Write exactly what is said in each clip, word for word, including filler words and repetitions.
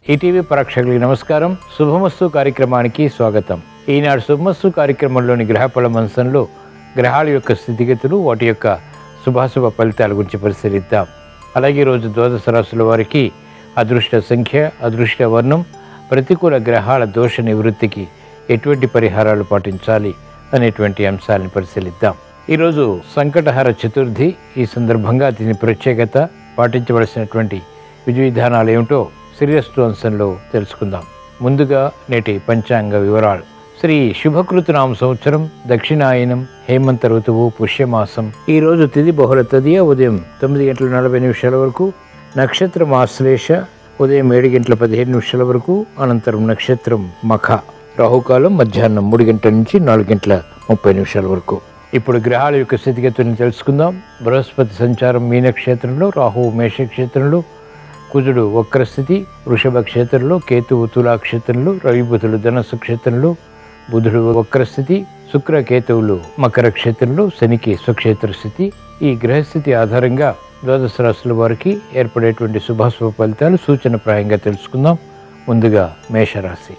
ETV ప్రేక్షకులకు నమస్కారం. శుభమస్తు కార్యక్రమానికి స్వాగతం. ఈనాడు శుభమస్తు కార్యక్రమంలోని గ్రహఫల మంచంలో గ్రహాల యొక్క స్థితిగతులు, వాటి యొక్క శుభాశుభ ఫలితాల గురించి పరిశీలిద్దాం. అలాగే ఈరోజు ద్వాదశ రాశుల వారికి అదృష్ట సంఖ్య, అదృష్ట వర్ణం, ప్రతికూల గ్రహాల దోష నివృత్తికి ఎటువంటి పరిహారాలు పాటించాలి అనేటువంటి అంశాలను పరిశీలిద్దాం. ఈరోజు సంకటహర చతుర్థి. ఈ సందర్భంగా దీని ప్రత్యేకత, పాటించవలసినటువంటి విధి విధానాలు ఏమిటో శ్రీరస్తు అంశంలో తెలుసుకుందాం. ముందుగా నేటి పంచాంగ వివరాలు. శ్రీ శుభకృతనామ సంవత్సరం, దక్షిణాయనం, హేమంత ఋతువు, పుష్యమాసం. ఈ రోజు తిథి బహుళ తదియ ఉదయం తొమ్మిది గంటల నలభై నిమిషాల వరకు, నక్షత్రం ఆశ్లేష ఉదయం ఏడు గంటల పదిహేడు నిమిషాల వరకు, అనంతరం నక్షత్రం మఖ. రాహుకాలం మధ్యాహ్నం మూడు గంటల నుంచి నాలుగు గంటల ముప్పై నిమిషాల వరకు. ఇప్పుడు గ్రహాల యొక్క స్థితిగతులను తెలుసుకుందాం. బృహస్పతి సంచారం మీనక్షేత్రంలో, రాహువు మేషక్షేత్రంలో, కుజుడు వక్రస్థితి వృషభ క్షేత్రంలో, కేతువు తులా క్షేత్రంలో, రవిబుధుడు ధనస్సు క్షేత్రంలో, బుధుడు వక్రస్థితి, శుక్ర కేతువులు మకర క్షేత్రంలో, శనికి స్వక్షేత్ర స్థితి. ఈ గ్రహస్థితి ఆధారంగా ద్వాదశ రాశుల వారికి ఏర్పడేటువంటి శుభాశుభ ఫలితాలు సూచనప్రాయంగా తెలుసుకుందాం. ముందుగా మేషరాశి.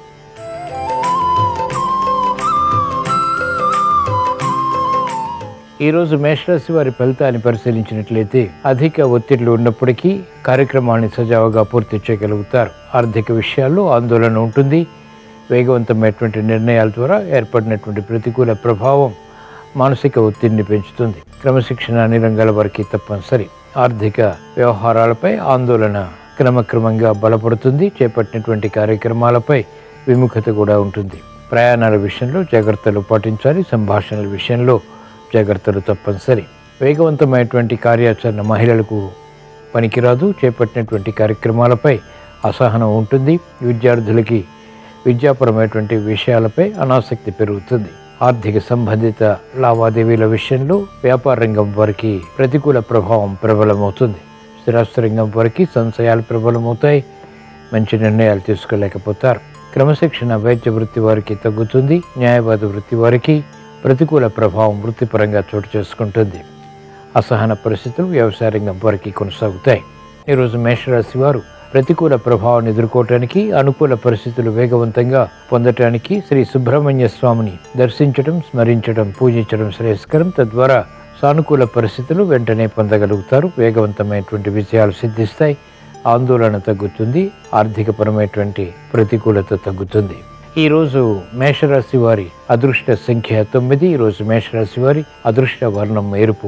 ఈరోజు మేషరాశి వారి ఫలితాన్ని పరిశీలించినట్లయితే అధిక ఒత్తిళ్లు ఉన్నప్పటికీ కార్యక్రమాన్ని సజావుగా పూర్తి చేయగలుగుతారు. ఆర్థిక విషయాల్లో ఆందోళన ఉంటుంది. వేగవంతమైనటువంటి నిర్ణయాల ద్వారా ఏర్పడినటువంటి ప్రతికూల ప్రభావం మానసిక ఒత్తిడిని పెంచుతుంది. క్రమశిక్షణ అన్ని రంగాల వారికి తప్పనిసరి. ఆర్థిక వ్యవహారాలపై ఆందోళన క్రమక్రమంగా బలపడుతుంది. చేపట్టినటువంటి కార్యక్రమాలపై విముఖత కూడా ఉంటుంది. ప్రయాణాల విషయంలో జాగ్రత్తలు పాటించాలి. సంభాషణల విషయంలో జాగ్రత్తలు తప్పనిసరి. వేగవంతమైనటువంటి కార్యాచరణ మహిళలకు పనికిరాదు. చేపట్టినటువంటి కార్యక్రమాలపై అసహనం ఉంటుంది. విద్యార్థులకి విద్యాపరమైనటువంటి విషయాలపై అనాసక్తి పెరుగుతుంది. ఆర్థిక సంబంధిత లావాదేవీల విషయంలో వ్యాపార రంగం వారికి ప్రతికూల ప్రభావం ప్రబలమవుతుంది. స్థిరాస్తి రంగం వారికి సంశయాలు ప్రబలమవుతాయి. మంచి నిర్ణయాలు తీసుకోలేకపోతారు. క్రమశిక్షణ వైద్య వృత్తి వారికి తగ్గుతుంది. న్యాయవాద వృత్తి వారికి ప్రతికూల ప్రభావం వృత్తిపరంగా చోటు చేసుకుంటుంది. అసహన పరిస్థితులు వ్యవసాయ రంగం వారికి కొనసాగుతాయి. ఈరోజు మేషరాశి వారు ప్రతికూల ప్రభావాన్ని ఎదుర్కోవటానికి, అనుకూల పరిస్థితులు వేగవంతంగా పొందటానికి శ్రీ సుబ్రహ్మణ్య స్వామిని దర్శించడం, స్మరించడం, పూజించడం శ్రేయస్కరం. తద్వారా సానుకూల పరిస్థితులు వెంటనే పొందగలుగుతారు. వేగవంతమైనటువంటి విజయాలు సిద్ధిస్తాయి. ఆందోళన తగ్గుతుంది. ఆర్థికపరమైనటువంటి ప్రతికూలత తగ్గుతుంది. ఈరోజు మేషరాశి వారి అదృష్ట సంఖ్య తొమ్మిది. ఈరోజు మేషరాశి వారి అదృష్ట వర్ణం ఎరుపు.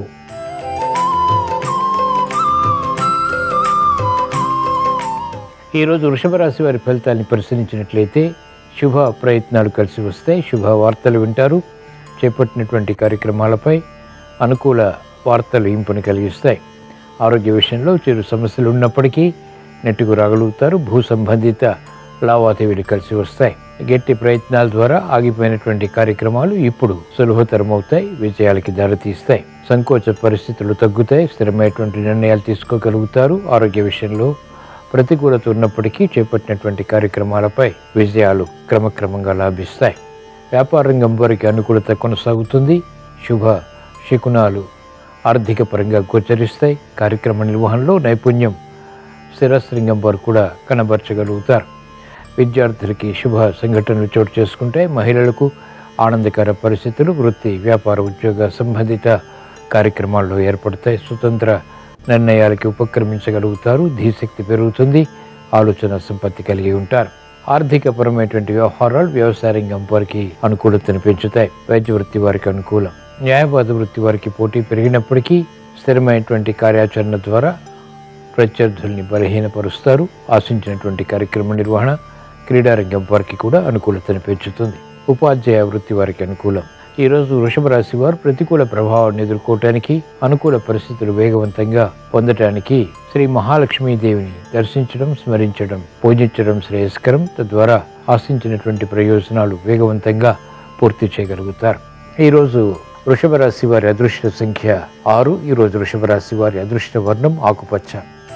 ఈరోజు వృషభ రాశి వారి ఫలితాన్ని పరిశీలించినట్లయితే శుభ ప్రయత్నాలు కలిసి వస్తాయి. శుభ వార్తలు వింటారు. చేపట్టినటువంటి కార్యక్రమాలపై అనుకూల వార్తలు ఇంపుని కలిగిస్తాయి. ఆరోగ్య విషయంలో చిరు సమస్యలు ఉన్నప్పటికీ నెట్టుకు రాగలుగుతారు. భూ సంబంధిత లావాదేవీలు కలిసి వస్తాయి. గట్టి ప్రయత్నాల ద్వారా ఆగిపోయినటువంటి కార్యక్రమాలు ఇప్పుడు సులభతరమవుతాయి. విజయాలకి దారితీస్తాయి. సంకోచ పరిస్థితులు తగ్గుతాయి. స్థిరమైనటువంటి నిర్ణయాలు తీసుకోగలుగుతారు. ఆరోగ్య విషయంలో ప్రతికూలత ఉన్నప్పటికీ చేపట్టినటువంటి కార్యక్రమాలపై విజయాలు క్రమక్రమంగా లాభిస్తాయి. వ్యాపార రంగం వారికి అనుకూలత కొనసాగుతుంది. శుభ శకునాలు ఆర్థిక పరంగా గోచరిస్తాయి. కార్యక్రమ నిర్వహణలో నైపుణ్యం స్థిరస్త్రింగం వారు కూడా కనబరచగలుగుతారు. విద్యార్థులకి శుభ సంఘటనలు చోటు చేసుకుంటే మహిళలకు ఆనందకర పరిస్థితులు వృత్తి, వ్యాపార, ఉద్యోగ సంబంధిత కార్యక్రమాల్లో ఏర్పడతాయి. స్వతంత్ర నిర్ణయాలకి ఉపక్రమించగలుగుతారు. ధీశక్తి పెరుగుతుంది. ఆలోచన సంపత్తి కలిగి ఉంటారు. ఆర్థికపరమైనటువంటి వ్యవహారాలు వ్యవసాయ రంగం వారికి అనుకూలతను పెంచుతాయి. వైద్య వృత్తి వారికి అనుకూలం. న్యాయవాద వృత్తి వారికి పోటీ పెరిగినప్పటికీ స్థిరమైనటువంటి కార్యాచరణ ద్వారా ప్రత్యర్థుల్ని బలహీనపరుస్తారు. ఆశించినటువంటి కార్యక్రమ నిర్వహణ క్రీడారంగం వారికి కూడా అనుకూలతను పెంచుతుంది. ఉపాధ్యాయ వృత్తి వారికి అనుకూలం. ఈరోజు వృషభ రాశి వారు ప్రతికూల ప్రభావాన్ని ఎదుర్కోవటానికి, అనుకూల పరిస్థితులు వేగవంతంగా పొందటానికి శ్రీ మహాలక్ష్మీదేవిని దర్శించడం, స్మరించడం, పూజించడం శ్రేయస్కరం. తద్వారా ఆశించినటువంటి ప్రయోజనాలు వేగవంతంగా పూర్తి చేయగలుగుతారు. ఈరోజు వృషభ రాశి వారి అదృష్ట సంఖ్య ఆరు. ఈరోజు వృషభ రాశి వారి అదృష్ట వర్ణం ఆకుపచ్చ.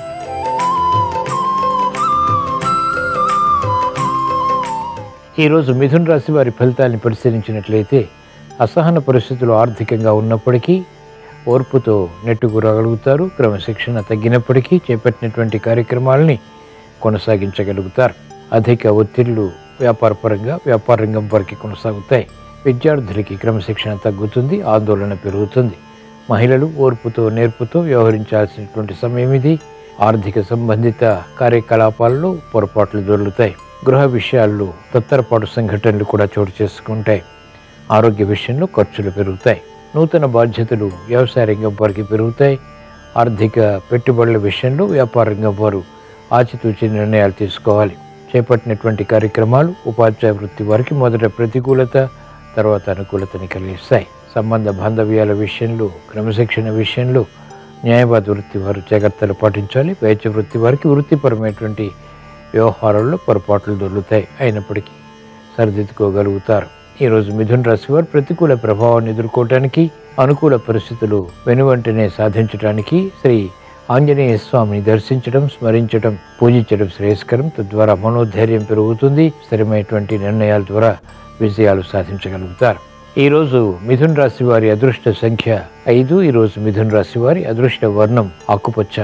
ఈరోజు మిథున రాశి వారి ఫలితాన్ని పరిశీలించినట్లయితే అసహన పరిస్థితులు ఆర్థికంగా ఉన్నప్పటికీ ఓర్పుతో నెట్టుకు రాగలుగుతారు. క్రమశిక్షణ తగ్గినప్పటికీ చేపట్టినటువంటి కార్యక్రమాలని కొనసాగించగలుగుతారు. అధిక ఒత్తిళ్లు వ్యాపారపరంగా వ్యాపార రంగం వారికి కొనసాగుతాయి. విద్యార్థులకి క్రమశిక్షణ తగ్గుతుంది, ఆందోళన పెరుగుతుంది. మహిళలు ఓర్పుతో నేర్పుతో వ్యవహరించాల్సినటువంటి సమయం ఇది. ఆర్థిక సంబంధిత కార్యకలాపాల్లో పొరపాట్లు దొరుకుతాయి. గృహ విషయాల్లో తత్తరపాటు సంఘటనలు కూడా చోటు చేసుకుంటాయి. ఆరోగ్య విషయంలో ఖర్చులు పెరుగుతాయి. నూతన బాధ్యతలు వ్యవసాయ రంగం వారికి పెరుగుతాయి. ఆర్థిక పెట్టుబడుల విషయంలో వ్యాపార రంగం వారు ఆచితూచి నిర్ణయాలు తీసుకోవాలి. చేపట్టినటువంటి కార్యక్రమాలు ఉపాధ్యాయ వృత్తి వారికి మొదట ప్రతికూలత, తర్వాత అనుకూలతని కలిగిస్తాయి. సంబంధ బాంధవ్యాల విషయంలో, క్రమశిక్షణ విషయంలో న్యాయవాద వృత్తి వారు జాగ్రత్తలు పాటించాలి. వైద్య వృత్తి వారికి వృత్తిపరమైనటువంటి వ్యవహారాల్లో పొరపాట్లు దొరుకుతాయి, అయినప్పటికీ సరిదిద్దుకోగలుగుతారు. ఈరోజు మిథున రాశి వారు ప్రతికూల ప్రభావాన్ని ఎదుర్కోవటానికి, అనుకూల పరిస్థితులు వెనువెంటనే సాధించడానికి శ్రీ ఆంజనేయ స్వామిని దర్శించడం, స్మరించడం, పూజించడం శ్రేయస్కరం. తద్వారా మనోధైర్యం పెరుగుతుంది. స్థిరమైనటువంటి నిర్ణయాల ద్వారా విజయాలు సాధించగలుగుతారు. ఈరోజు మిథున రాశి వారి అదృష్ట సంఖ్య ఐదు. ఈరోజు మిథున రాశి వారి అదృష్ట వర్ణం ఆకుపచ్చ.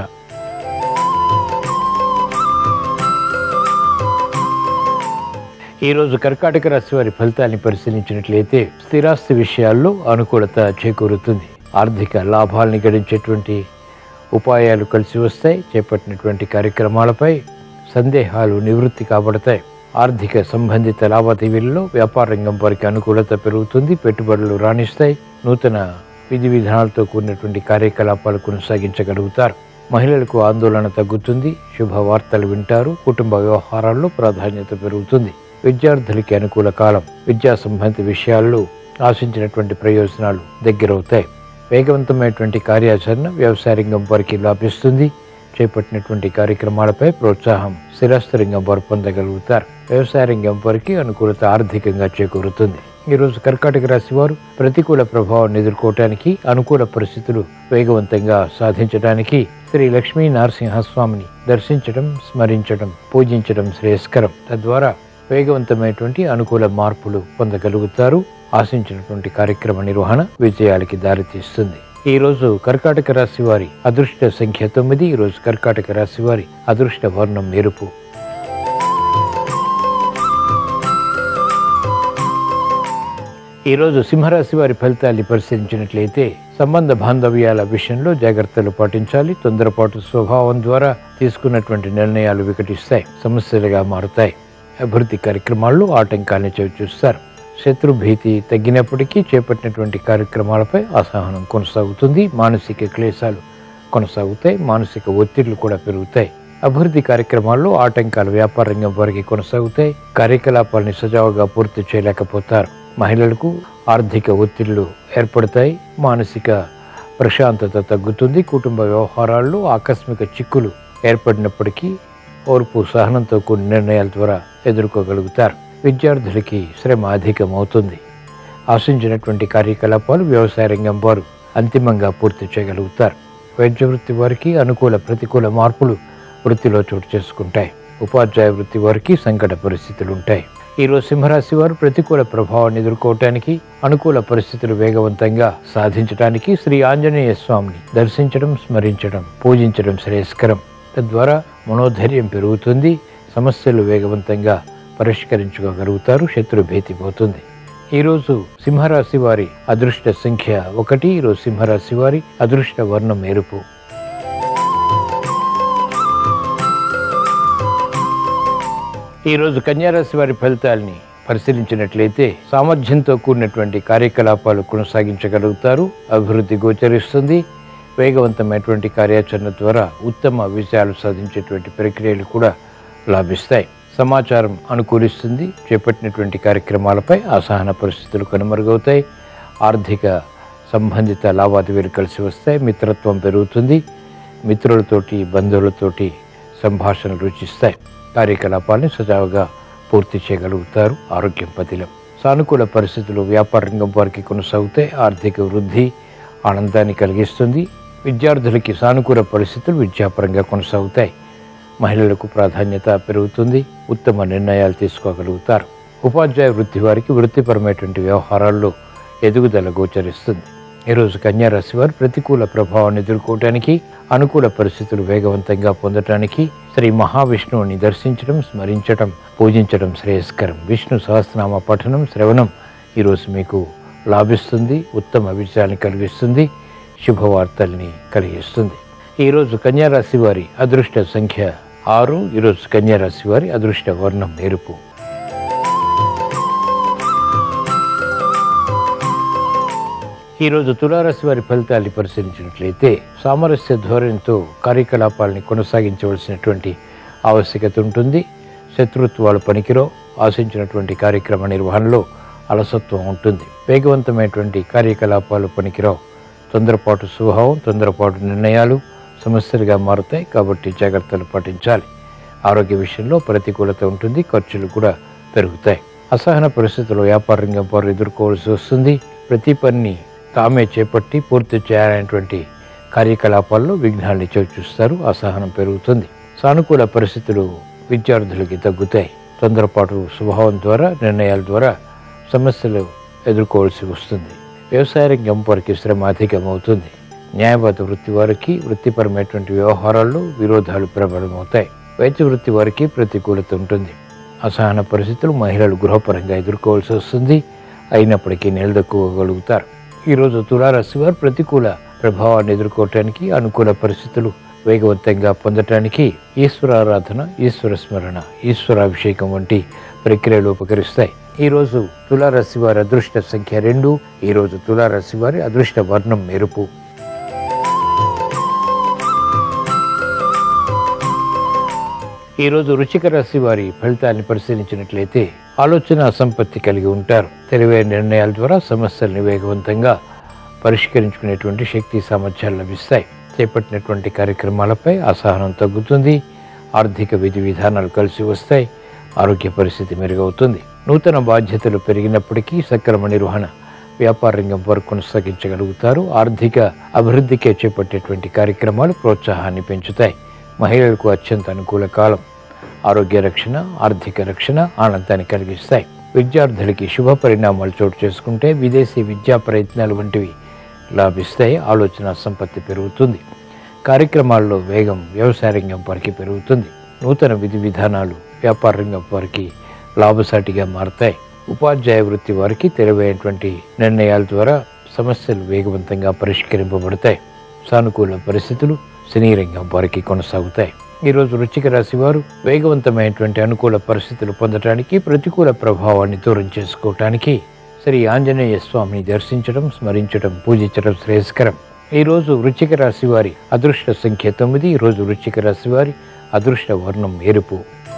ఈరోజు కర్కాటక రాశి వారి ఫలితాన్ని పరిశీలించినట్లయితే స్థిరాస్తి విషయాల్లో అనుకూలత చేకూరుతుంది. ఆర్థిక లాభాలని గడించేటువంటి ఉపాయాలు కలిసి వస్తాయి. చేపట్టినటువంటి కార్యక్రమాలపై సందేహాలు నివృత్తి కాబడతాయి. ఆర్థిక సంబంధిత లావాదేవీలలో వ్యాపార రంగం వారికి అనుకూలత పెరుగుతుంది. పెట్టుబడులు రాణిస్తాయి. నూతన విధి విధానాలతో కూడినటువంటి కార్యకలాపాలు కొనసాగించగలుగుతారు. మహిళలకు ఆందోళన తగ్గుతుంది. శుభవార్తలు వింటారు. కుటుంబ వ్యవహారాల్లో ప్రాధాన్యత పెరుగుతుంది. విద్యార్థులకి అనుకూల కాలం. విద్యా సంబంధిత విషయాల్లో ఆశించినటువంటి ప్రయోజనాలు దగ్గరవుతాయి. వేగవంతమైనటువంటి కార్యాచరణ వ్యవసాయ రంగం వారికి లాభిస్తుంది. చేపట్టినటువంటి కార్యక్రమాలపై ప్రోత్సాహం స్థిరాస్తి రంగం వారు పొందగలుగుతారు. వ్యవసాయ రంగం వారికి అనుకూలత ఆర్థికంగా చేకూరుతుంది. ఈరోజు కర్కాటక రాశి వారు ప్రతికూల ప్రభావాన్ని ఎదుర్కోవటానికి, అనుకూల పరిస్థితులు వేగవంతంగా సాధించడానికి శ్రీ లక్ష్మీ నరసింహస్వామిని దర్శించడం, స్మరించడం, పూజించడం శ్రేయస్కరం. తద్వారా వేగవంతమైనటువంటి అనుకూల మార్పులు పొందగలుగుతారు. ఆశించినటువంటి కార్యక్రమ నిర్వహణ విజయాలకి దారితీస్తుంది. ఈరోజు కర్కాటక రాశి వారి అదృష్ట సంఖ్య తొమ్మిది. ఈరోజు కర్కాటక రాశి వారి అదృష్ట వర్ణం ఎరుపు. ఈరోజు సింహరాశి వారి ఫలితాన్ని పరిశీలించినట్లయితే సంబంధ బాంధవ్యాల విషయంలో జాగ్రత్తలు పాటించాలి. తొందరపాటు స్వభావం ద్వారా తీసుకున్నటువంటి నిర్ణయాలు వికటిస్తాయి, సమస్యలుగా మారుతాయి. అభివృద్ధి కార్యక్రమాల్లో ఆటంకాన్ని చవిచూస్తారు. శత్రు భీతి తగ్గినప్పటికీ చేపట్టినటువంటి కార్యక్రమాలపై అసహనం కొనసాగుతుంది. మానసిక క్లేశాలు కొనసాగుతాయి. మానసిక ఒత్తిళ్లు కూడా పెరుగుతాయి. అభివృద్ధి కార్యక్రమాల్లో ఆటంకాలు వ్యాపార రంగం వారికి కొనసాగుతాయి. కార్యకలాపాలని సజావుగా పూర్తి చేయలేకపోతారు. మహిళలకు ఆర్థిక ఒత్తిళ్లు ఏర్పడతాయి. మానసిక ప్రశాంతత తగ్గుతుంది. కుటుంబ వ్యవహారాల్లో ఆకస్మిక చిక్కులు ఏర్పడినప్పటికీ ఓర్పు సహనంతో కూడిన నిర్ణయాల ద్వారా ఎదుర్కోగలుగుతారు. విద్యార్థులకి శ్రమ అధికమవుతుంది. ఆశించినటువంటి కార్యకలాపాలు వ్యవసాయ రంగం వారు అంతిమంగా పూర్తి చేయగలుగుతారు. వైద్య వృత్తి వారికి అనుకూల ప్రతికూల మార్పులు వృత్తిలో చోటు చేసుకుంటాయి. ఉపాధ్యాయ వృత్తి వారికి సంకట పరిస్థితులు ఉంటాయి. ఈరోజు సింహరాశి వారు ప్రతికూల ప్రభావాన్ని ఎదుర్కోవటానికి, అనుకూల పరిస్థితులు వేగవంతంగా సాధించడానికి శ్రీ ఆంజనేయ స్వామిని దర్శించడం, స్మరించడం, పూజించడం శ్రేయస్కరం. తద్వారా మనోధైర్యం పెరుగుతుంది. సమస్యలు వేగవంతంగా పరిష్కరించుకోగలుగుతారు. శత్రు భీతి పోతుంది. ఈరోజు సింహరాశి వారి అదృష్ట సంఖ్య ఒకటి. ఈరోజు సింహరాశి వారి అదృష్ట వర్ణం ఎరుపు. ఈరోజు కన్యారాశి వారి ఫలితాలని పరిశీలించినట్లయితే సామర్థ్యంతో కూడినటువంటి కార్యకలాపాలు కొనసాగించగలుగుతారు. అభివృద్ధి గోచరిస్తుంది. వేగవంతమైనటువంటి కార్యాచరణ ద్వారా ఉత్తమ విజయాలు సాధించేటువంటి ప్రక్రియలు కూడా లాభిస్తాయి. సమాచారం అనుకూలిస్తుంది. చేపట్టినటువంటి కార్యక్రమాలపై అసహన పరిస్థితులు కనుమరుగవుతాయి. ఆర్థిక సంబంధిత లావాదేవీలు కలిసి వస్తాయి. మిత్రత్వం పెరుగుతుంది. మిత్రులతోటి, బంధువులతోటి సంభాషణలు రుచిస్తాయి. కార్యకలాపాలను సజావుగా పూర్తి చేయగలుగుతారు. ఆరోగ్యం పతిలం. సానుకూల పరిస్థితులు వ్యాపార రంగం వారికి కొనసాగుతాయి. ఆర్థిక వృద్ధి ఆనందాన్ని కలిగిస్తుంది. విద్యార్థులకి సానుకూల పరిస్థితులు విద్యాపరంగా కొనసాగుతాయి. మహిళలకు ప్రాధాన్యత పెరుగుతుంది. ఉత్తమ నిర్ణయాలు తీసుకోగలుగుతారు. ఉపాధ్యాయ వృత్తి వారికి వృత్తిపరమైనటువంటి వ్యవహారాల్లో ఎదుగుదల గోచరిస్తుంది. ఈరోజు కన్యా రాశి వారు ప్రతికూల ప్రభావాన్ని ఎదుర్కోవటానికి, అనుకూల పరిస్థితులు వేగవంతంగా పొందటానికి శ్రీ మహావిష్ణువుని దర్శించడం, స్మరించడం, పూజించడం శ్రేయస్కరం. విష్ణు సహస్రనామ పఠనం, శ్రవణం ఈరోజు మీకు లాభిస్తుంది, ఉత్తమ విజయాన్ని కలిగిస్తుంది, శుభవార్తల్ని కలిగిస్తుంది. ఈరోజు కన్యా రాశి వారి అదృష్ట సంఖ్య ఆరు. ఈరోజు కన్యా రాశి వారి అదృష్ట వర్ణం ఎరుపు. ఈరోజు తులారాశి వారి ఫలితాన్ని పరిశీలించినట్లయితే సామరస్య ధోరణితో కార్యకలాపాలని కొనసాగించవలసినటువంటి ఆవశ్యకత ఉంటుంది. శత్రుత్వాలు పనికిరో, ఆశించినటువంటి కార్యక్రమ నిర్వహణలో అలసత్వం ఉంటుంది. వేగవంతమైనటువంటి కార్యకలాపాలు పనికిరావు. తొందరపాటు స్వభావం, తొందరపాటు నిర్ణయాలు సమస్యలుగా మారుతాయి. కాబట్టి జాగ్రత్తలు పాటించాలి. ఆరోగ్య విషయంలో ప్రతికూలత ఉంటుంది, ఖర్చులు కూడా పెరుగుతాయి. అసహన పరిస్థితుల్లో వ్యాపార రంగం వారు ఎదుర్కోవాల్సి వస్తుంది. ప్రతి పనిని తామే చేపట్టి పూర్తి చేయాలనేటువంటి కార్యకలాపాల్లో విఘ్నాల్ని చవిచూస్తారు. అసహనం పెరుగుతుంది. సానుకూల పరిస్థితులు విద్యార్థులకి తగ్గుతాయి. తొందరపాటు స్వభావం ద్వారా, నిర్ణయాల ద్వారా సమస్యలు ఎదుర్కోవాల్సి వస్తుంది. వ్యవసాయ రంగం వారికి శ్రమ అధికమవుతుంది. న్యాయవాద వృత్తి వారికి వృత్తిపరమైనటువంటి వ్యవహారాల్లో విరోధాలు ప్రబలమవుతాయి. వైద్య వృత్తి వారికి ప్రతికూలత ఉంటుంది. అసహన పరిస్థితులు మహిళలు గృహపరంగా ఎదుర్కోవాల్సి వస్తుంది. అయినప్పటికీ నిలదొక్కుకోగలుగుతారు. ఈరోజు తులారాశి వారు ప్రతికూల ప్రభావాన్ని ఎదుర్కోవటానికి, అనుకూల పరిస్థితులు వేగవంతంగా పొందటానికి ఈశ్వరారాధన, ఈశ్వర స్మరణ, ఈశ్వరాభిషేకం వంటి ప్రక్రియలు ఉపకరిస్తాయి. ఈరోజు తులారాశి వారి అదృష్ట సంఖ్య రెండు. ఈరోజు తులారాశి వారి అదృష్ట వర్ణం ఎరుపు. ఈరోజు వృశ్చిక రాశి వారి ఫలితాన్ని పరిశీలించినట్లయితే ఆలోచన సంపత్తి కలిగి ఉంటారు. తెలివైన నిర్ణయాల ద్వారా సమస్యల్ని వేగవంతంగా పరిష్కరించుకునేటువంటి శక్తి సామర్థ్యాలు లభిస్తాయి. చేపట్టినటువంటి కార్యక్రమాలపై అసహనం తగ్గుతుంది. ఆర్థిక విధి విధానాలు కలిసి వస్తాయి. ఆరోగ్య పరిస్థితి మెరుగవుతుంది. నూతన బాధ్యతలు పెరిగినప్పటికీ సక్రమ నిర్వహణ వ్యాపార రంగం వరకు కొనసాగించగలుగుతారు. ఆర్థిక అభివృద్ధికే చేపట్టేటువంటి కార్యక్రమాలు ప్రోత్సాహాన్ని పెంచుతాయి. మహిళలకు అత్యంత అనుకూల కాలం. ఆరోగ్య రక్షణ, ఆర్థిక రక్షణ ఆనందాన్ని కలిగిస్తాయి. విద్యార్థులకి శుభ పరిణామాలు చోటు చేసుకుంటే విదేశీ విద్యా ప్రయత్నాలు వంటివి లాభిస్తాయి. ఆలోచన సంపత్తి పెరుగుతుంది. కార్యక్రమాల్లో వేగం వ్యవసాయ రంగం వారికి పెరుగుతుంది. నూతన విధి విధానాలు వ్యాపార రంగం వారికి లాభసాటిగా మారతాయి. ఉపాధ్యాయ వృత్తి వారికి తెలివైనటువంటి నిర్ణయాల ద్వారా సమస్యలు వేగవంతంగా పరిష్కరింపబడతాయి. సానుకూల పరిస్థితులు సినీ రంగం వారికి కొనసాగుతాయి. ఈరోజు వృశ్చిక రాశి వారు వేగవంతమైనటువంటి అనుకూల పరిస్థితులు పొందటానికి, ప్రతికూల ప్రభావాన్ని దూరం చేసుకోవటానికి శ్రీ ఆంజనేయ స్వామిని దర్శించడం, స్మరించడం, పూజించడం శ్రేయస్కరం. ఈరోజు వృశ్చిక రాశి వారి అదృష్ట సంఖ్య తొమ్మిది. ఈరోజు వృశ్చిక రాశి వారి అదృష్ట వర్ణం ఎరుపు.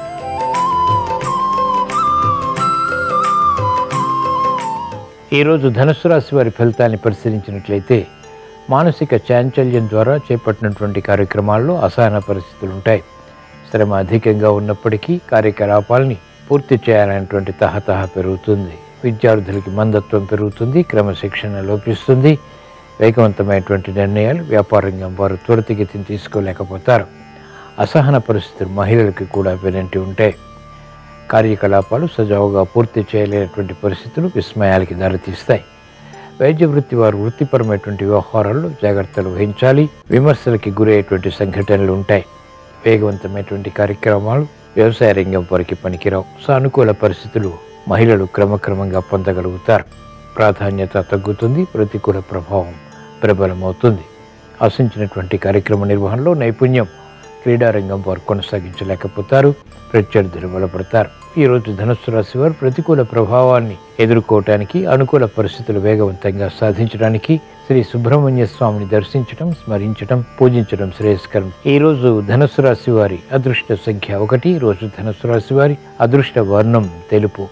ఈరోజు ధనుస్సు రాశి వారి ఫలితాన్ని పరిశీలించినట్లయితే మానసిక చాంచల్యం ద్వారా చేపట్టినటువంటి కార్యక్రమాల్లో అసహన పరిస్థితులు ఉంటాయి. శ్రమ అధికంగా ఉన్నప్పటికీ కార్యకలాపాలని పూర్తి చేయాలనేటువంటి తహతహ పెరుగుతుంది. విద్యార్థులకి మందత్వం పెరుగుతుంది. క్రమశిక్షణ లోపిస్తుంది. వేగవంతమైనటువంటి నిర్ణయాలు వ్యాపార రంగం వారు త్వరితగతిని తీసుకోలేకపోతారు. అసహన పరిస్థితులు మహిళలకు కూడా వెనంటి ఉంటాయి. కార్యకలాపాలు సజావుగా పూర్తి చేయలేనటువంటి పరిస్థితులు విస్మయాలకి దారితీస్తాయి. వైద్య వృత్తి వారు వృత్తిపరమైనటువంటి వ్యవహారాల్లో జాగ్రత్తలు వహించాలి. విమర్శలకి గురయ్యేటువంటి సంఘటనలు ఉంటాయి. వేగవంతమైనటువంటి కార్యక్రమాలు వ్యవసాయ రంగం వారికి పనికిరావు. సానుకూల పరిస్థితులు మహిళలు క్రమక్రమంగా పొందగలుగుతారు. ప్రాధాన్యత తగ్గుతుంది. ప్రతికూల ప్రభావం ప్రబలమవుతుంది. ఆశించినటువంటి కార్యక్రమ నిర్వహణలో నైపుణ్యం క్రీడారంగం వారు కొనసాగించలేకపోతారు. ప్రత్యర్థులు బలపడతారు. ఈరోజు ధనుస్సు రాశి వారు ప్రతికూల ప్రభావాన్ని ఎదుర్కోవటానికి, అనుకూల పరిస్థితులు వేగవంతంగా సాధించడానికి శ్రీ సుబ్రహ్మణ్య స్వామిని దర్శించడం, స్మరించడం, పూజించడం శ్రేయస్కరం. ఈరోజు ధనుస్సు రాశి వారి అదృష్ట సంఖ్య ఒకటి. ఈరోజు ధనుస్సు రాశి వారి అదృష్ట వర్ణం తెలుపు.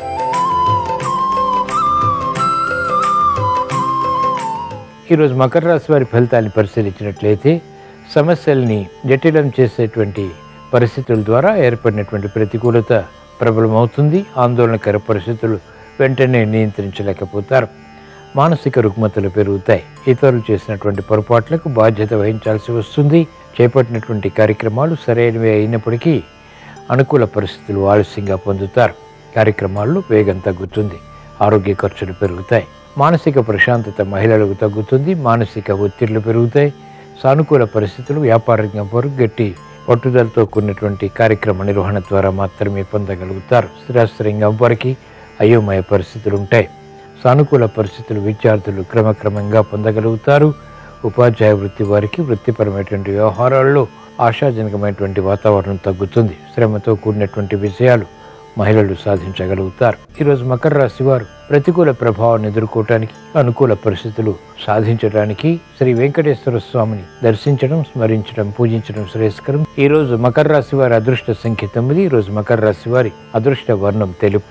ఈరోజు మకర రాశి వారి ఫలితాన్ని పరిశీలించినట్లయితే సమస్యల్ని జటిలం చేసేటువంటి పరిస్థితుల ద్వారా ఏర్పడినటువంటి ప్రతికూలత ప్రబలమవుతుంది. ఆందోళనకర పరిస్థితులు వెంటనే నియంత్రించలేకపోతారు. మానసిక రుగ్మతలు పెరుగుతాయి. ఇతరులు చేసినటువంటి పొరపాట్లకు బాధ్యత వహించాల్సి వస్తుంది. చేపట్టినటువంటి కార్యక్రమాలు సరైనవి అయినప్పటికీ అనుకూల పరిస్థితులు ఆలస్యంగా పొందుతారు. కార్యక్రమాల్లో వేగం తగ్గుతుంది. ఆరోగ్య ఖర్చులు పెరుగుతాయి. మానసిక ప్రశాంతత మహిళలకు తగ్గుతుంది. మానసిక ఒత్తిళ్లు పెరుగుతాయి. సానుకూల పరిస్థితులు వ్యాపార రంగం వరకు గట్టి పట్టుదలతో కూడినటువంటి కార్యక్రమ నిర్వహణ ద్వారా మాత్రమే పొందగలుగుతారు. స్థిరాస్తి రంగం వారికి అయోమయ పరిస్థితులు ఉంటాయి. సానుకూల పరిస్థితులు విద్యార్థులు క్రమక్రమంగా పొందగలుగుతారు. ఉపాధ్యాయ వృత్తి వారికి వృత్తిపరమైనటువంటి వ్యవహారాల్లో ఆశాజనకమైనటువంటి వాతావరణం తగ్గుతుంది. శ్రమతో కూడినటువంటి విజయాలు మహిళలు సాధించగలుగుతారు. ఈరోజు మకర రాశి వారు ప్రతికూల ప్రభావాన్ని ఎదుర్కోవటానికి, అనుకూల పరిస్థితులు సాధించడానికి శ్రీ వెంకటేశ్వర స్వామిని దర్శించడం, స్మరించడం, పూజించడం శ్రేయస్కరం. ఈ రోజు మకర రాశి వారి అదృష్ట సంఖ్య తొమ్మిది. ఈ రోజు మకర రాశి వారి అదృష్ట వర్ణం తెలుపు.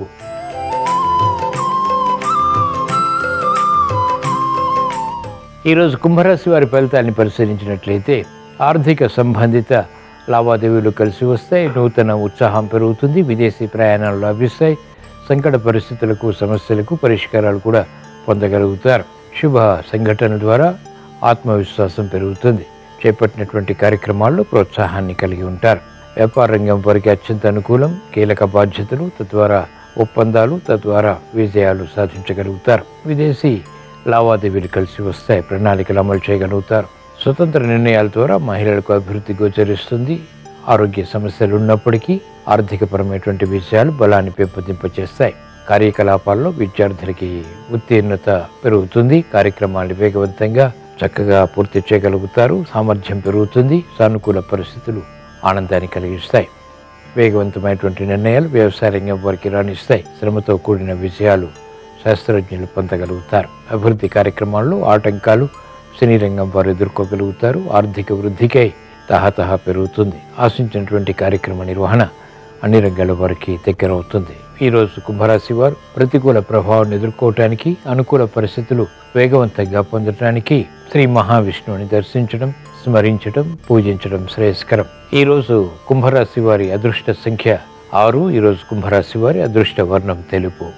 ఈరోజు కుంభరాశి వారి ఫలితాన్ని పరిశీలించినట్లయితే ఆర్థిక సంబంధిత లావాదేవీలు కలిసి వస్తాయి. నూతన ఉత్సాహం పెరుగుతుంది. విదేశీ ప్రయాణాలు లభిస్తాయి. సంకట పరిస్థితులకు, సమస్యలకు పరిష్కారాలు కూడా పొందగలుగుతారు. శుభ సంఘటనల ద్వారా ఆత్మవిశ్వాసం పెరుగుతుంది. చేపట్టినటువంటి కార్యక్రమాల్లో ప్రోత్సాహాన్ని కలిగి ఉంటారు. వ్యాపార రంగం వారికి అత్యంత అనుకూలం. కీలక బాధ్యతలు, తద్వారా ఒప్పందాలు, తద్వారా విజయాలు సాధించగలుగుతారు. విదేశీ లావాదేవీలు కలిసి వస్తాయి. ప్రణాళికలు అమలు చేయగలుగుతారు. స్వతంత్ర నిర్ణయాల ద్వారా మహిళలకు అభివృద్ధి గోచరిస్తుంది. ఆరోగ్య సమస్యలు ఉన్నప్పటికీ ఆర్థికపరమైనటువంటి విషయాలు బలాన్ని పెంపొందింపచేస్తాయి. కార్యకలాపాల్లో విద్యార్థులకి ఉత్తీర్ణత పెరుగుతుంది. కార్యక్రమాలు వేగవంతంగా చక్కగా పూర్తి చేయగలుగుతారు. సామర్థ్యం పెరుగుతుంది. సానుకూల పరిస్థితులు ఆనందాన్ని కలిగిస్తాయి. వేగవంతమైనటువంటి నిర్ణయాలు వ్యవసాయ రంగం వారికి రాణిస్తాయి. శ్రమతో కూడిన విజయాలు శాస్త్రజ్ఞులు పొందగలుగుతారు. అభివృద్ధి కార్యక్రమాల్లో ఆటంకాలు సినీ రంగం వారు ఎదుర్కోగలుగుతారు. ఆర్థిక వృద్ధికై తహతహ పెరుగుతుంది. ఆశించినటువంటి కార్యక్రమ నిర్వహణ అన్ని రంగాల వారికి దగ్గరవుతుంది. ఈరోజు కుంభరాశి వారు ప్రతికూల ప్రభావాన్ని ఎదుర్కోవటానికి, అనుకూల పరిస్థితులు వేగవంతంగా పొందటానికి శ్రీ మహావిష్ణువుని దర్శించడం, స్మరించడం, పూజించడం శ్రేయస్కరం. ఈరోజు కుంభరాశి వారి అదృష్ట సంఖ్య ఆరు. ఈరోజు కుంభరాశి వారి అదృష్ట వర్ణం తెలుపు.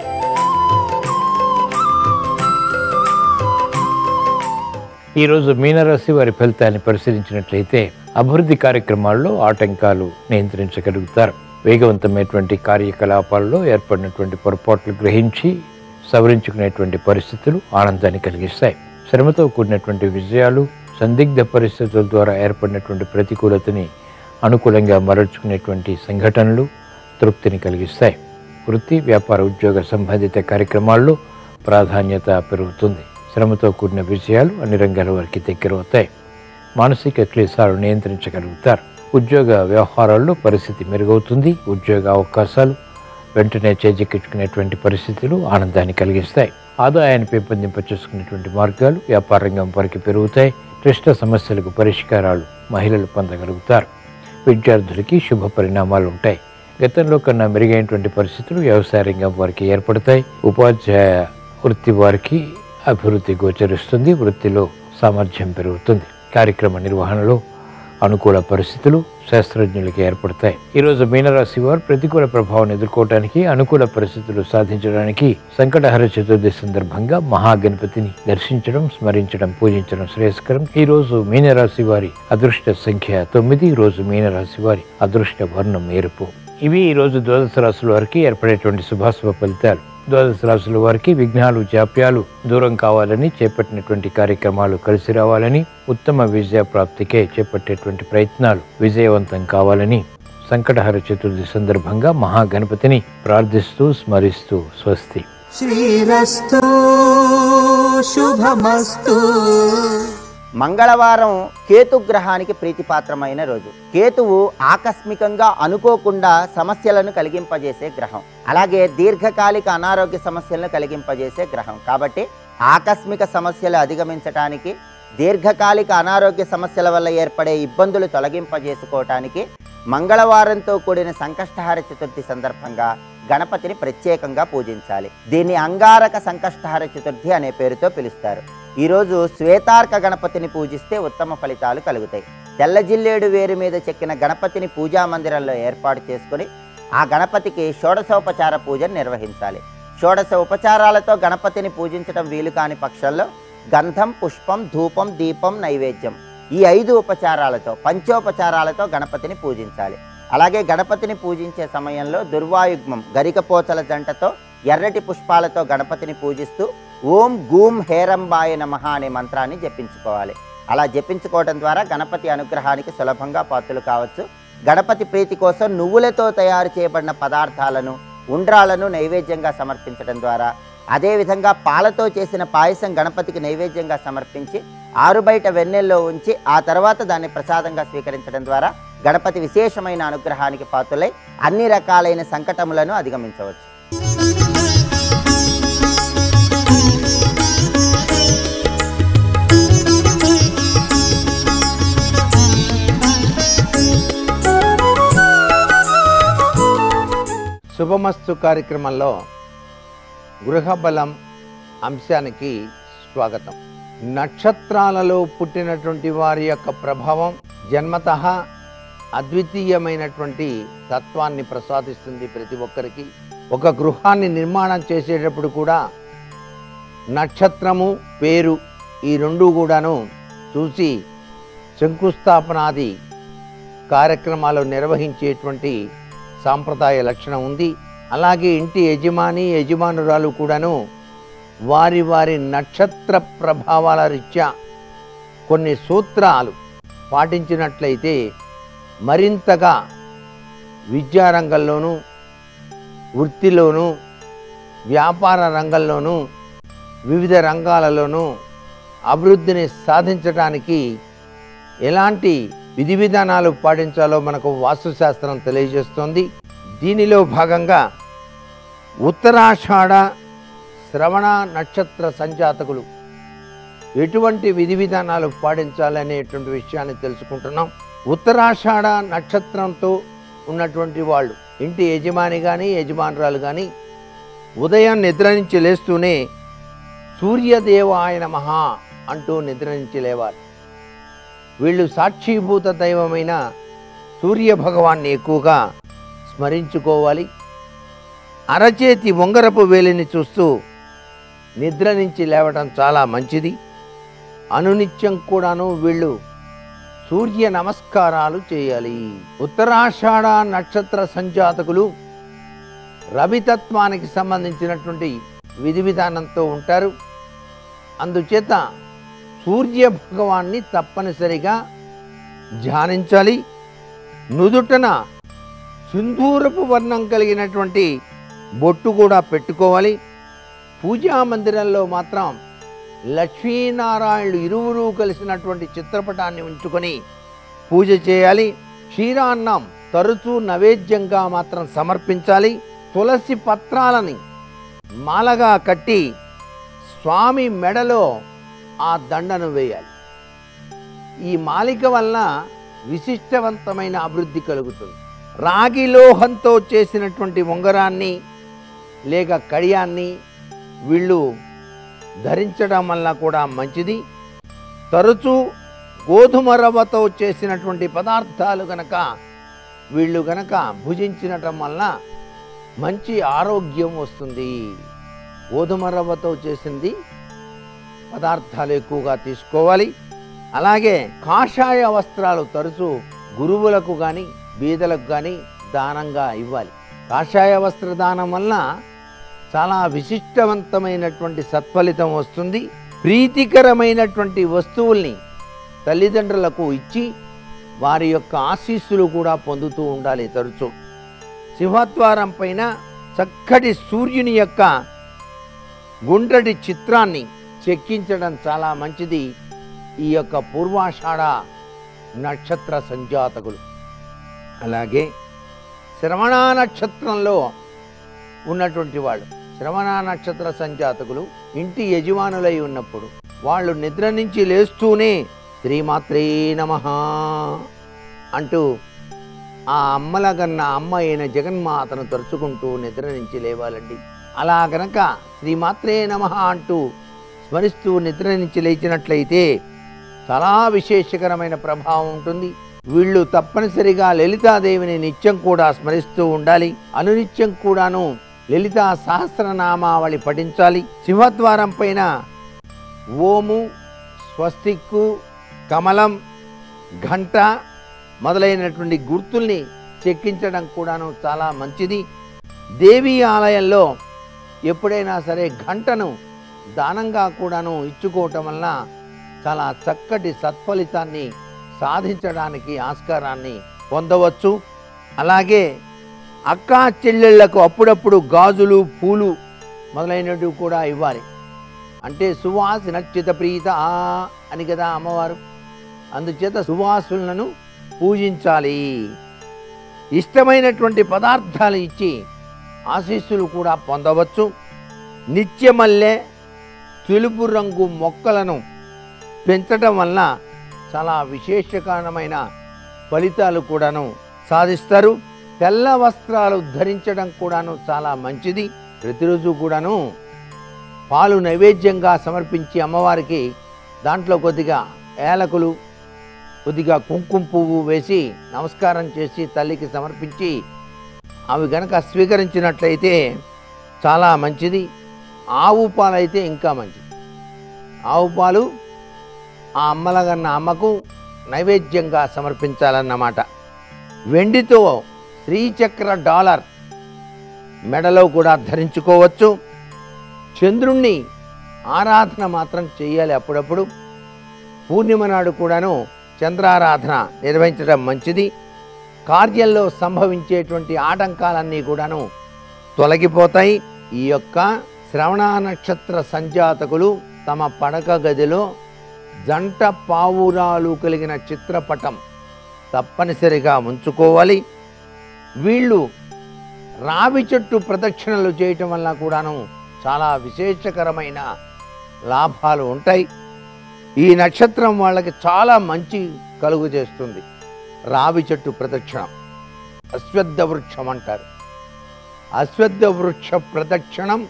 ఈరోజు మీనరాశి వారి ఫలితాన్ని పరిశీలించినట్లయితే అభివృద్ధి కార్యక్రమాల్లో ఆటంకాలు నియంత్రించగలుగుతారు. వేగవంతమైనటువంటి కార్యకలాపాల్లో ఏర్పడినటువంటి పొరపాట్లు గ్రహించి సవరించుకునేటువంటి పరిస్థితులు ఆనందాన్ని కలిగిస్తాయి. శ్రమతో కూడినటువంటి విజయాలు, సందిగ్ధ పరిస్థితుల ద్వారా ఏర్పడినటువంటి ప్రతికూలతని అనుకూలంగా మరల్చుకునేటువంటి సంఘటనలు తృప్తిని కలిగిస్తాయి. వృత్తి, వ్యాపార, ఉద్యోగ సంబంధిత కార్యక్రమాల్లో ప్రాధాన్యత పెరుగుతుంది. శ్రమతో కూడిన విజయాలు అన్ని రంగాల వారికి దగ్గరవుతాయి. మానసిక క్లేశాలు నియంత్రించగలుగుతారు. ఉద్యోగ వ్యవహారాల్లో పరిస్థితి మెరుగవుతుంది. ఉద్యోగ అవకాశాలు వెంటనే చేజిక్కించుకునేటువంటి పరిస్థితులు ఆనందాన్ని కలిగిస్తాయి. ఆదాయాన్ని పెంపొందింప చేసుకునేటువంటి మార్గాలు వ్యాపార రంగం వారికి పెరుగుతాయి. క్లిష్ట సమస్యలకు పరిష్కారాలు మహిళలు పొందగలుగుతారు. విద్యార్థులకి శుభ పరిణామాలు ఉంటాయి. గతంలో కన్నా మెరుగైనటువంటి పరిస్థితులు వ్యవసాయ రంగం వారికి ఏర్పడతాయి. ఉపాధ్యాయ వృత్తి వారికి అభివృద్ధి గోచరిస్తుంది. వృత్తిలో సామర్థ్యం పెరుగుతుంది. కార్యక్రమ నిర్వహణలో అనుకూల పరిస్థితులు శాస్త్రజ్ఞులకి ఏర్పడతాయి. ఈరోజు మీనరాశి వారు ప్రతికూల ప్రభావాన్ని ఎదుర్కోవడానికి, అనుకూల పరిస్థితులు సాధించడానికి సంకటహర చతుర్థి సందర్భంగా మహాగణపతిని దర్శించడం, స్మరించడం, పూజించడం శ్రేయస్కరం. ఈరోజు మీనరాశి వారి అదృష్ట సంఖ్య తొమ్మిది. ఈరోజు మీనరాశి వారి అదృష్ట వర్ణం ఎరుపు. ఇవి ఈరోజు ద్వాదశ రాశుల వారికి ఏర్పడేటువంటి శుభాశుభ ఫలితాలు. ద్వాదశ రాశుల వారికి విఘ్నాలు, జాప్యాలు దూరం కావాలని, చేపట్టినటువంటి కార్యక్రమాలు కలిసి రావాలని, ఉత్తమ విజయ ప్రాప్తికే చేపట్టేటువంటి ప్రయత్నాలు విజయవంతం కావాలని సంకటహర చతుర్థి సందర్భంగా మహాగణపతిని ప్రార్థిస్తూ స్మరిస్తూ స్వస్తి. శ్రీరస్తు శుభమస్తు. మంగళవారం కేతుగ్రహానికి ప్రీతిపాత్రమైన రోజు. కేతువు ఆకస్మికంగా అనుకోకుండా సమస్యలను కలిగింపజేసే గ్రహం. అలాగే దీర్ఘకాలిక అనారోగ్య సమస్యలను కలిగింపజేసే గ్రహం. కాబట్టి ఆకస్మిక సమస్యలు అధిగమించటానికి, దీర్ఘకాలిక అనారోగ్య సమస్యల వల్ల ఏర్పడే ఇబ్బందులు తొలగింపజేసుకోవటానికి మంగళవారంతో కూడిన సంకష్టహార చతుర్థి సందర్భంగా గణపతిని ప్రత్యేకంగా పూజించాలి. దీన్ని అంగారక సంకష్టహార చతుర్థి అనే పేరుతో పిలుస్తారు. ఈరోజు శ్వేతార్క గణపతిని పూజిస్తే ఉత్తమ ఫలితాలు కలుగుతాయి. తెల్ల జిల్లేడు వేరు మీద చెక్కిన గణపతిని పూజా మందిరంలో ఏర్పాటు చేసుకుని ఆ గణపతికి షోడశోపచార పూజను నిర్వహించాలి. షోడశ ఉపచారాలతో గణపతిని పూజించడం వీలు కాని పక్షంలో గంధం, పుష్పం, ధూపం, దీపం, నైవేద్యం ఈ ఐదు ఉపచారాలతో, పంచోపచారాలతో గణపతిని పూజించాలి. అలాగే గణపతిని పూజించే సమయంలో దుర్వాయుగ్మం, గరికపోచల జంటతో ఎర్రటి పుష్పాలతో గణపతిని పూజిస్తూ ఓం గూం హేరంబాయ నమః అనే మంత్రాన్ని జపించుకోవాలి. అలా జపించుకోవడం ద్వారా గణపతి అనుగ్రహానికి సులభంగా పాత్రలు కావచ్చు. గణపతి ప్రీతి కోసం నువ్వులతో తయారు చేయబడిన పదార్థాలను, ఉండ్రాలను నైవేద్యంగా సమర్పించడం ద్వారా, అదేవిధంగా పాలతో చేసిన పాయసం గణపతికి నైవేద్యంగా సమర్పించి ఆరు బయట వెన్నెల్లో ఉంచి ఆ తర్వాత దాన్ని ప్రసాదంగా స్వీకరించడం ద్వారా గణపతి విశేషమైన అనుగ్రహానికి పాత్రులై అన్ని రకాలైన సంకటములను అధిగమించవచ్చు. శుభమస్తు కార్యక్రమంలో గృహబలం అంశానికి స్వాగతం. నక్షత్రాలలో పుట్టినటువంటి వారి యొక్క ప్రభావం జన్మతః అద్వితీయమైనటువంటి తత్వాన్ని ప్రసాదిస్తుంది ప్రతి ఒక్కరికి. ఒక గృహాన్ని నిర్మాణం చేసేటప్పుడు కూడా నక్షత్రము, పేరు ఈ రెండు కూడాను చూసి శంకుస్థాపనాది కార్యక్రమాలు నిర్వహించేటువంటి సాంప్రదాయ లక్షణం ఉంది. అలాగే ఇంటి యజమాని యజమానురాలు కూడాను వారి వారి నక్షత్ర ప్రభావాల రీత్యా కొన్ని సూత్రాలు పాటించినట్లయితే మరింతగా విద్యారంగంలోనూ, వృత్తిలోనూ, వ్యాపార రంగంలోనూ, వివిధ రంగాలలోనూ అభివృద్ధిని సాధించడానికి ఎలాంటి విధి విధానాలు పాటించాలో మనకు వాస్తుశాస్త్రం తెలియజేస్తోంది. దీనిలో భాగంగా ఉత్తరాషాఢ, శ్రవణ నక్షత్ర సంజాతకులు ఎటువంటి విధి విధానాలు పాటించాలనేటువంటి విషయాన్ని తెలుసుకుంటున్నాం. ఉత్తరాషాఢ నక్షత్రంతో ఉన్నటువంటి వాళ్ళు, ఇంటి యజమాని కానీ యజమానురాలు కానీ ఉదయం నిద్ర నుంచి లేస్తూనే సూర్యదేవాయ నమః అంటూ నిద్ర నుంచి లేవాలి. వీళ్ళు సాక్షిభూత దైవమైన సూర్య భగవాన్ని ఎక్కువగా స్మరించుకోవాలి. అరచేతి ఉంగరపు వేలిని చూస్తూ నిద్ర నుంచి లేవటం చాలా మంచిది. అనునిత్యం కూడాను వీళ్ళు సూర్య నమస్కారాలు చేయాలి. ఉత్తరాషాఢ నక్షత్ర సంజాతకులు రవితత్వానికి సంబంధించినటువంటి విధి విధానంతో ఉంటారు. అందుచేత సూర్య భగవాన్ని తప్పనిసరిగా ధ్యానించాలి. నుదుటన సింధూరపు వర్ణం కలిగినటువంటి బొట్టు కూడా పెట్టుకోవాలి. పూజా మందిరంలో మాత్రం లక్ష్మీనారాయణులు ఇరువురు కలిసినటువంటి చిత్రపటాన్ని ఉంచుకొని పూజ చేయాలి. క్షీరాన్నం తరచూ నైవేద్యంగా మాత్రం సమర్పించాలి. తులసి పత్రాలని మాలగా కట్టి స్వామి మెడలో ఆ దండను వేయాలి. ఈ మాలిక వలన విశిష్టవంతమైన అభివృద్ధి కలుగుతుంది. రాగి లోహంతో చేసినటువంటి ఉంగరాన్ని లేక కడియాన్ని వీళ్ళు ధరించడం వల్ల కూడా మంచిది. తరచూ గోధుమ రవ్వతో చేసినటువంటి పదార్థాలు గనక వీళ్ళు గనక భుజించడం వల్ల మంచి ఆరోగ్యం వస్తుంది. గోధుమ రవ్వతో చేసింది పదార్థాలు ఎక్కువగా తీసుకోవాలి. అలాగే కాషాయ వస్త్రాలు తరచూ గురువులకు కానీ బీదలకు కానీ దానంగా ఇవ్వాలి. కాషాయ వస్త్ర దానం వలన చాలా విశిష్టవంతమైనటువంటి సత్ఫలితం వస్తుంది. ప్రీతికరమైనటువంటి వస్తువుల్ని తల్లిదండ్రులకు ఇచ్చి వారి యొక్క ఆశీస్సులు కూడా పొందుతూ ఉండాలి. తరచూ సింహద్వారం పైన చక్కటి సూర్యుని యొక్క గుండ్రటి చిత్రాన్ని చెక్కించడం చాలా మంచిది. ఈ యొక్క పూర్వాషాఢ నక్షత్ర సంజాతకులు. అలాగే శ్రవణ నక్షత్రంలో ఉన్నటువంటి వాళ్ళు, శ్రవణ నక్షత్ర సంజాతకులు ఇంటి యజమానులై ఉన్నప్పుడు వాళ్ళు నిద్ర నుంచి లేస్తూనే శ్రీమాత్రే నమః అంటూ ఆ అమ్మల కన్నా అమ్మ అయిన జగన్మాతను తరుచుకుంటూ నిద్ర నుంచి లేవాలండి. అలా గనక శ్రీమాత్రే నమః అంటూ స్మరిస్తూ నిద్ర నుంచి లేచినట్లయితే చాలా విశేషకరమైన ప్రభావం ఉంటుంది. వీళ్ళు తప్పనిసరిగా లలితాదేవిని నిత్యం కూడా స్మరిస్తూ ఉండాలి. అనునిత్యం కూడాను లలితా సహస్రనామావళి పఠించాలి. సింహద్వారం పైన ఓము, స్వస్తిక్కు, కమలం, ఘంట మొదలైనటువంటి గుర్తుల్ని చెక్కించడం కూడాను చాలా మంచిది. దేవీ ఆలయంలో ఎప్పుడైనా సరే ఘంటను దానంగా కూడాను ఇచ్చుకోవటం వలన చాలా చక్కటి సత్ఫలితాన్ని సాధించడానికి ఆస్కారాన్ని పొందవచ్చు. అలాగే అక్కా చెల్లెళ్లకు అప్పుడప్పుడు గాజులు, పూలు మొదలైనవి కూడా ఇవ్వాలి. అంటే సువాసి నచ్చిత ప్రీత అని కదా అమ్మవారు. అందుచేత సువాసులను పూజించాలి. ఇష్టమైనటువంటి పదార్థాలు ఇచ్చి ఆశీస్సులు కూడా పొందవచ్చు. నిత్యమల్లె, తెలుపు రంగు మొక్కలను పెంచడం వలన చాలా విశేషకరమైన ఫలితాలు కూడాను సాధిస్తారు. తెల్ల వస్త్రాలు ధరించడం కూడాను చాలా మంచిది. ప్రతిరోజు కూడాను పాలు నైవేద్యంగా సమర్పించి అమ్మవారికి దాంట్లో కొద్దిగా ఏలకులు, కొద్దిగా కుంకుమ పువ్వు వేసి నమస్కారం చేసి తల్లికి సమర్పించి అవి గనక స్వీకరించినట్లయితే చాలా మంచిది. ఆవు పాలు అయితే ఇంకా మంచిది. ఆవు పాలు ఆ అమ్మలగన్న అమ్మకు నైవేద్యంగా సమర్పించాలన్నమాట. వెండితో శ్రీచక్ర డాలర్ మెడలో కూడా ధరించుకోవచ్చు. చంద్రుణ్ణి ఆరాధన మాత్రం చేయాలి అప్పుడప్పుడు. పూర్ణిమ నాడు కూడాను చంద్రారాధన నిర్వహించడం మంచిది. కార్యంలో సంభవించేటువంటి ఆటంకాలన్నీ కూడాను తొలగిపోతాయి. ఈ యొక్క శ్రవణ నక్షత్ర సంజాతకులు తమ పడక గదిలో జంట పావురాలు కలిగిన చిత్రపటం తప్పనిసరిగా ఉంచుకోవాలి. వీళ్ళు రావి చెట్టు ప్రదక్షిణలు చేయటం వల్ల కూడాను చాలా విశేషకరమైన లాభాలు ఉంటాయి. ఈ నక్షత్రం వాళ్ళకి చాలా మంచి కలుగు చేస్తుంది. రావి చెట్టు ప్రదక్షిణం అశ్వత్థ వృక్షం అంటారు. అశ్వత్థ వృక్ష ప్రదక్షిణం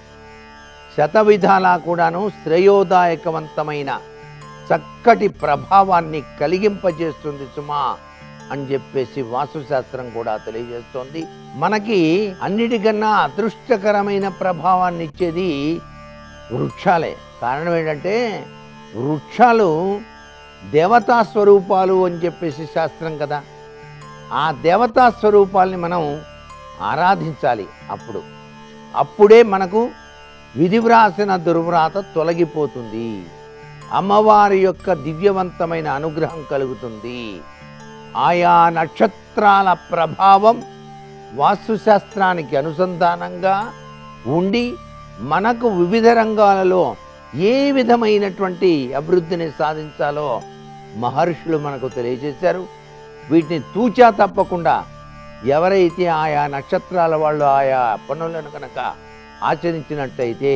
శతవిధాలా కూడాను శ్రేయోదాయకవంతమైన చక్కటి ప్రభావాన్ని కలిగింపజేస్తుంది సుమా అని చెప్పేసి వాస్తుశాస్త్రం కూడా తెలియజేస్తోంది. మనకి అన్నిటికన్నా అదృష్టకరమైన ప్రభావాన్ని ఇచ్చేది వృక్షాలే. కారణం ఏంటంటే వృక్షాలు దేవతా స్వరూపాలు అని చెప్పేసి శాస్త్రం కదా. ఆ దేవతా స్వరూపాల్ని మనం ఆరాధించాలి. అప్పుడు అప్పుడే మనకు విధివ్రాసిన దుర్వ్రాత తొలగిపోతుంది. అమ్మవారి యొక్క దివ్యవంతమైన అనుగ్రహం కలుగుతుంది. ఆయా నక్షత్రాల ప్రభావం వాస్తుశాస్త్రానికి అనుసంధానంగా ఉండి మనకు వివిధ రంగాలలో ఏ విధమైనటువంటి అభివృద్ధిని సాధించాలో మహర్షులు మనకు తెలియజేశారు. వీటిని తూచా తప్పకుండా ఎవరైతే ఆయా నక్షత్రాల వాళ్ళు ఆయా పనులను కనుక ఆచరించినట్టయితే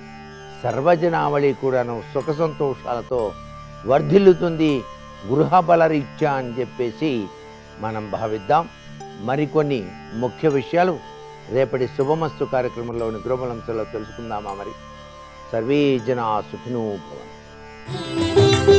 సర్వజనావళి కూడాను సుఖ సంతోషాలతో వర్ధిల్లుతుంది. గృహబలరీత్యా అని చెప్పేసి మనం భావిద్దాం. మరికొన్ని ముఖ్య విషయాలు రేపటి శుభమస్తు కార్యక్రమంలోని గృహబలంలో తెలుసుకుందామా? మరి సర్వే జనా సుఖినో భవంతు.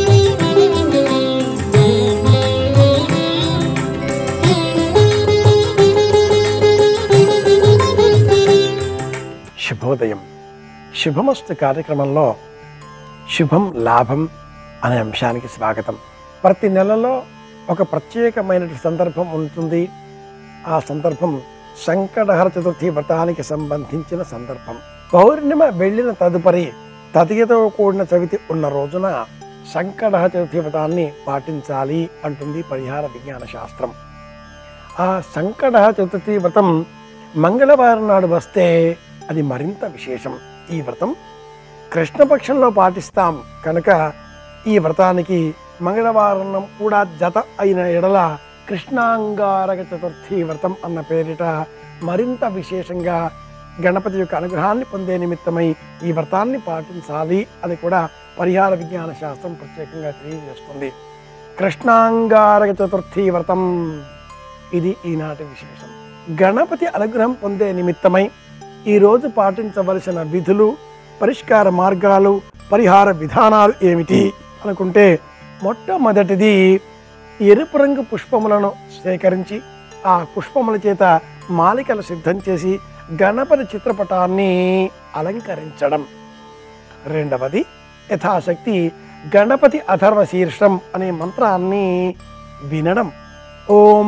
శుభోదయం. శుభమస్తు కార్యక్రమంలో శుభం లాభం అనే అంశానికి స్వాగతం. ప్రతి నెలలో ఒక ప్రత్యేకమైన సందర్భం ఉంటుంది. ఆ సందర్భం సంకటహర చతుర్థి వ్రతానికి సంబంధించిన సందర్భం. పౌర్ణిమ వెళ్ళిన తదుపరి తదియతో కూడిన చవితి ఉన్న రోజున సంకటహర చతుర్థి వ్రతాన్ని పాటించాలి అంటుంది పరిహార విజ్ఞాన శాస్త్రం. ఆ సంకటహర చతుర్థి వ్రతం మంగళవారం నాడు వస్తే అది మరింత విశేషం. ఈ వ్రతం కృష్ణపక్షంలో పాటిస్తాం కనుక ఈ వ్రతానికి మంగళవారం కూడా జత అయిన ఎడల కృష్ణాంగారక చతుర్థి వ్రతం అన్న పేరిట మరింత విశేషంగా గణపతి యొక్క అనుగ్రహాన్ని పొందే నిమిత్తమై ఈ వ్రతాన్ని పాటించాలి అని కూడా పరిహార విజ్ఞాన శాస్త్రం ప్రత్యేకంగా తెలియజేస్తుంది. కృష్ణాంగారక చతుర్థి వ్రతం ఇది ఈనాటి విశేషం. గణపతి అనుగ్రహం పొందే నిమిత్తమై ఈరోజు పాటించవలసిన విధులు, పరిష్కార మార్గాలు, పరిహార విధానాలు ఏమిటి అనుకుంటే, మొట్టమొదటిది ఎరుపు రంగు పుష్పములను సేకరించి ఆ పుష్పముల చేత మాలికలు సిద్ధం చేసి గణపతి చిత్రపటాన్ని అలంకరించడం. రెండవది యథాశక్తి గణపతి అథర్వ శీర్షం అనే మంత్రాన్ని వినడం. ఓం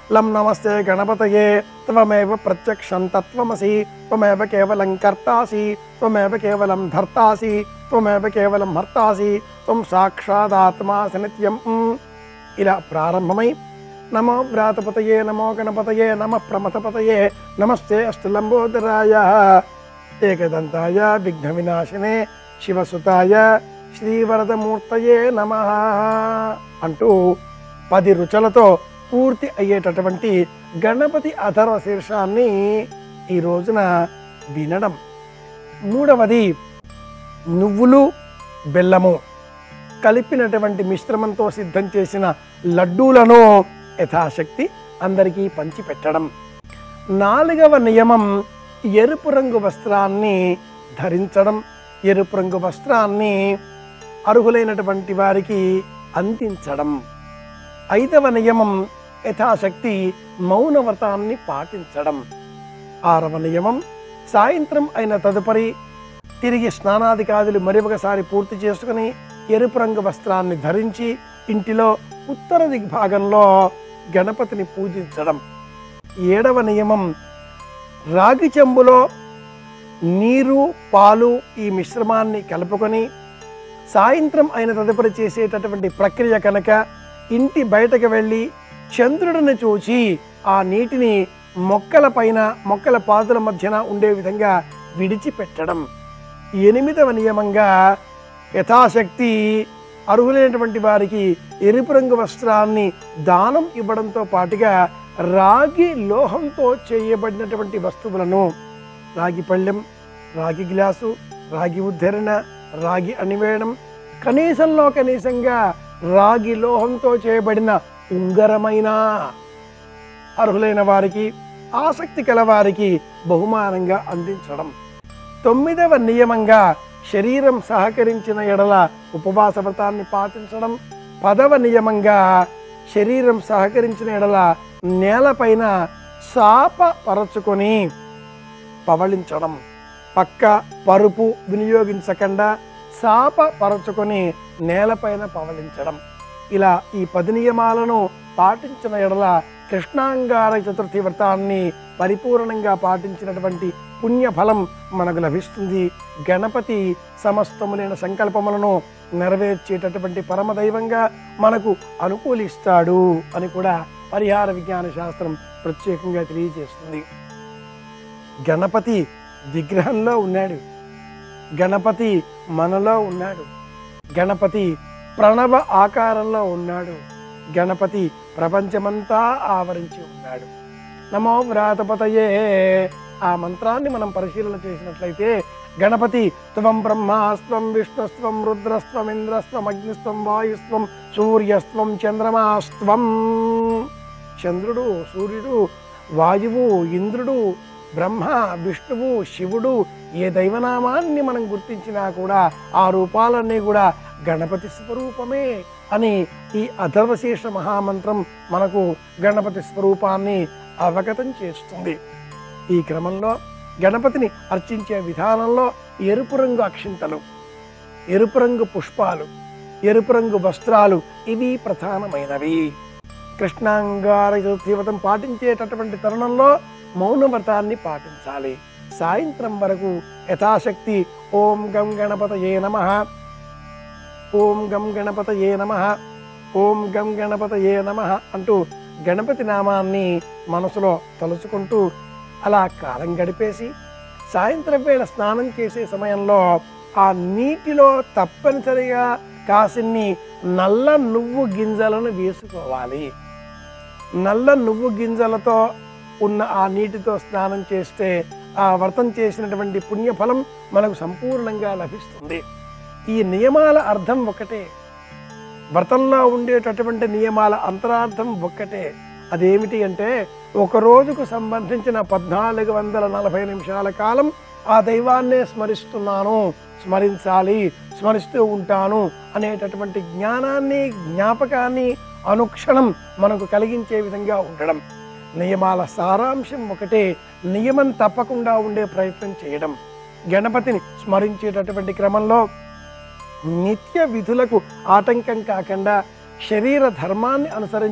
లం నమస్తే గణపతయే త్వమేవ ప్రత్యక్షం తత్వమసి త్వమేవ కేవలం కర్తాసి త్వమేవ కేవలం ధర్తాసి త్వమేవ కేవలం హర్తాసి త్వం సాక్షాదాత్మాసి నిత్యం. ఇలా ప్రారంభమై నమో వ్రాతపతయే నమో గణపతయే నమ ప్రమథపతయే నమస్తే అష్టలంబోదరాయ ఏకదంతాయ విఘ్న వినాశినే శివసుతాయ శ్రీవరదమూర్తయే నమః అంటూ పది రుచులతో పూర్తి అయ్యేటటువంటి గణపతి అథర్వ శీర్షాన్ని ఈ రోజున వినడం. మూడవది నువ్వులు బెల్లము కలిపినటువంటి మిశ్రమంతో సిద్ధం చేసిన లడ్డూలను యథాశక్తి అందరికీ పంచిపెట్టడం. నాలుగవ నియమం ఎరుపు రంగు వస్త్రాన్ని ధరించడం. ఎరుపు రంగు వస్త్రాన్ని అర్హులైనటువంటి వారికి అందించడం. ఐదవ నియమం యథాశక్తి మౌనవ్రతాన్ని పాటించడం. ఆరవ నియమం సాయంత్రం అయిన తదుపరి తిరిగి స్నానాదికాదులు మరి ఒకసారి పూర్తి చేసుకుని ఎరుపు రంగు వస్త్రాన్ని ధరించి ఇంటిలో ఉత్తర దిగ్భాగంలో గణపతిని పూజించడం. ఏడవ నియమం రాగి చెంబులో నీరు పాలు ఈ మిశ్రమాన్ని కలుపుకొని సాయంత్రం అయిన తదుపరి చేసేటటువంటి ప్రక్రియ కనుక ఇంటి బయటకు వెళ్ళి చంద్రుడిని చూచి ఆ నీటిని మొక్కల పైన మొక్కల పాదుల మధ్యన ఉండే విధంగా విడిచిపెట్టడం. ఎనిమిదవ నియమంగా యథాశక్తి అర్హులైనటువంటి వారికి ఎరుపు రంగు వస్త్రాన్ని దానం ఇవ్వడంతో పాటుగా రాగి లోహంతో చేయబడినటువంటి వస్తువులను రాగి పళ్ళెం, రాగి గ్లాసు, రాగి ఉద్ధరణ, రాగి అణివేయడం, కనీసంలో కనీసంగా రాగి లోహంతో చేయబడిన ఉంగరమైన అర్హులైన వారికి ఆసక్తి కల వారికి బహుమానంగా అందించడం. తొమ్మిదవ నియమంగా శరీరం సహకరించిన ఎడల ఉపవాస వ్రతాన్ని పాటించడం. పదవ నియమంగా శరీరం సహకరించిన ఎడల నేలపైన చాప పరచుకొని పవళించడం. పక్క పరుపు వినియోగించకుండా చాప పరచుకొని నేలపైన పవళించడం. ఇలా ఈ పది నియమాలను పాటించిన ఎడల కృష్ణాంగార చతుర్థి వ్రతాన్ని పరిపూర్ణంగా పాటించినటువంటి పుణ్యఫలం మనకు లభిస్తుంది. గణపతి సమస్తములైన సంకల్పములను నెరవేర్చేటటువంటి పరమదైవంగా మనకు అనుకూలిస్తాడు అని కూడా పరిహార విజ్ఞాన శాస్త్రం ప్రత్యేకంగా తెలియజేస్తుంది. గణపతి విగ్రహంలో ఉన్నాడు, గణపతి మనలో ఉన్నాడు, గణపతి ప్రణవ ఆకారంలో ఉన్నాడు, గణపతి ప్రపంచమంతా ఆవరించి ఉన్నాడు. నమో వ్రాతపతయే ఆ మంత్రాన్ని మనం పరిశీలన చేసినట్లయితే గణపతి త్వం బ్రహ్మాస్త్వం విష్ణుస్త్వం రుద్రస్త్వం ఇంద్రస్త్వం అగ్నిస్త్వం వాయుస్త్వం సూర్యస్త్వం చంద్రమాస్త్వం. చంద్రుడు, సూర్యుడు, వాయువు, ఇంద్రుడు, బ్రహ్మ, విష్ణువు, శివుడు ఏ దైవనామాన్ని మనం గుర్తించినా కూడా ఆ రూపాలన్నీ కూడా గణపతి స్వరూపమే అని ఈ అథర్వశీర్ష మహామంత్రం మనకు గణపతి స్వరూపాన్ని అవగతం చేస్తుంది. ఈ క్రమంలో గణపతిని అర్చించే విధానంలో ఎరుపు రంగు అక్షింతలు, ఎరుపు రంగు పుష్పాలు, ఎరుపు రంగు వస్త్రాలు ఇవి ప్రధానమైనవి. కృష్ణాంగార చతుర్థి వ్రతం పాటించేటటువంటి తరుణంలో మౌనవ్రతాన్ని పాటించాలి. సాయంత్రం వరకు యథాశక్తి ఓం గం గణపతయే నమః, ఓం గం గణపతయే నమః, ఓం గం గణపతయే నమః అంటూ గణపతి నామాన్ని మనసులో తలుచుకుంటూ అలా కాలం గడిపేసి సాయంత్రం వేళ స్నానం చేసే సమయంలో ఆ నీటిలో తప్పనిసరిగా కాసిన్ని నల్ల నువ్వు గింజలను వేసుకోవాలి. నల్ల నువ్వు గింజలతో ఉన్న ఆ నీటితో స్నానం చేస్తే ఆ వ్రతం చేసినటువంటి పుణ్యఫలం మనకు సంపూర్ణంగా లభిస్తుంది. ఈ నియమాల అర్థం ఒకటే, వ్రతంలో ఉండేటటువంటి నియమాల అంతరార్థం ఒక్కటే. అదేమిటి అంటే ఒక రోజుకు సంబంధించిన పద్నాలుగు వందల నలభై నిమిషాల కాలం ఆ దైవాన్నే స్మరిస్తున్నాను, స్మరించాలి, స్మరిస్తూ ఉంటాను అనేటటువంటి జ్ఞానాన్ని, జ్ఞాపకాన్ని అనుక్షణం మనకు కలిగించే విధంగా ఉండడం. నియమాల సారాంశం ఒకటే, నియమం తప్పకుండా ఉండే ప్రయత్నం చేయడం. గణపతిని స్మరించేటటువంటి క్రమంలో నిత్య విధులకు ఆటంకం కాకుండా శరీర ధర్మాన్ని అనుసరించి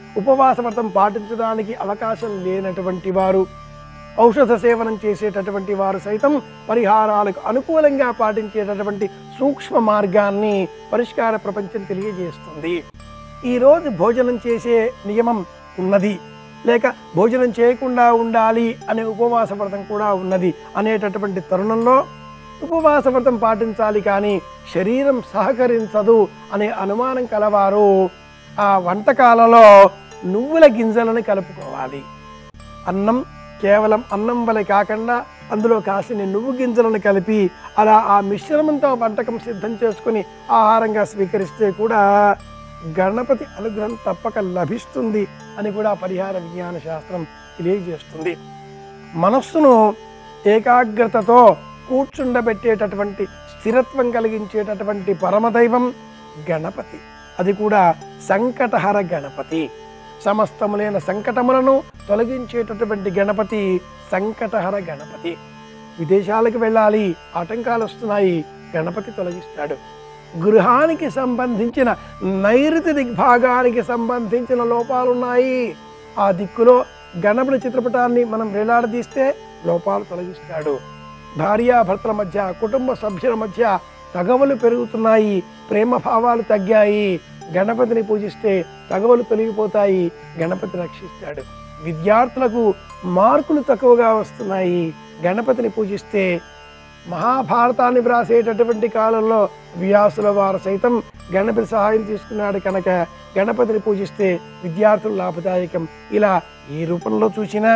ఉపవాస వ్రతం పాటించడానికి అవకాశం లేనటువంటి వారు, ఔషధ సేవనం చేసేటటువంటి వారు సైతం పరిహారాలకు అనుకూలంగా పాటించేటటువంటి సూక్ష్మ మార్గాన్ని పరిష్కార ప్రపంచం తెలియజేస్తుంది. ఈరోజు భోజనం చేసే నియమం ఉన్నది, లేక భోజనం చేయకుండా ఉండాలి అనే ఉపవాస వ్రతం కూడా ఉన్నది అనేటటువంటి తరుణంలో ఉపవాస వ్రతం పాటించాలి కానీ శరీరం సహకరించదు అనే అనుమానం కలవారు ఆ వంటకాలలో నువ్వుల గింజలను కలుపుకోవాలి. అన్నం కేవలం అన్నం వలె కాకుండా అందులో కాసిన నువ్వు గింజలను కలిపి అలా ఆ మిశ్రమంతో వంటకం సిద్ధం చేసుకుని ఆహారంగా స్వీకరిస్తే కూడా గణపతి అనుగ్రహం తప్పక లభిస్తుంది అని కూడా పరిహార విజ్ఞాన శాస్త్రం తెలియజేస్తుంది. మనస్సును ఏకాగ్రతతో కూర్చుండబెట్టేటటువంటి స్థిరత్వం కలిగించేటటువంటి పరమదైవం గణపతి. అది కూడా సంకటహర గణపతి. సమస్తములైన సంకటములను తొలగించేటటువంటి గణపతి సంకటహర గణపతి. విదేశాలకు వెళ్ళాలి, ఆటంకాలు వస్తున్నాయి, గణపతి తొలగిస్తాడు. గృహానికి సంబంధించిన నైరుతి దిగ్భాగానికి సంబంధించిన లోపాలున్నాయి, ఆ దిక్కులో గణపతి చిత్రపటాన్ని మనం వేలాడదీస్తే లోపాలు తొలగిస్తాడు. భార్యాభర్తల మధ్య, కుటుంబ సభ్యుల మధ్య తగవలు పెరుగుతున్నాయి, ప్రేమ భావాలు తగ్గాయి, గణపతిని పూజిస్తే తగవలు తొలగిపోతాయి, గణపతి రక్షిస్తాడు. విద్యార్థులకు మార్కులు తక్కువగా వస్తున్నాయి, గణపతిని పూజిస్తే మహాభారతాన్ని వ్రాసేటటువంటి కాలంలో వ్యాసుల వారు సైతం గణపతి సహాయం తీసుకున్నాడు కనుక గణపతిని పూజిస్తే విద్యార్థులు లాభదాయకం. ఇలా ఈ రూపంలో చూసినా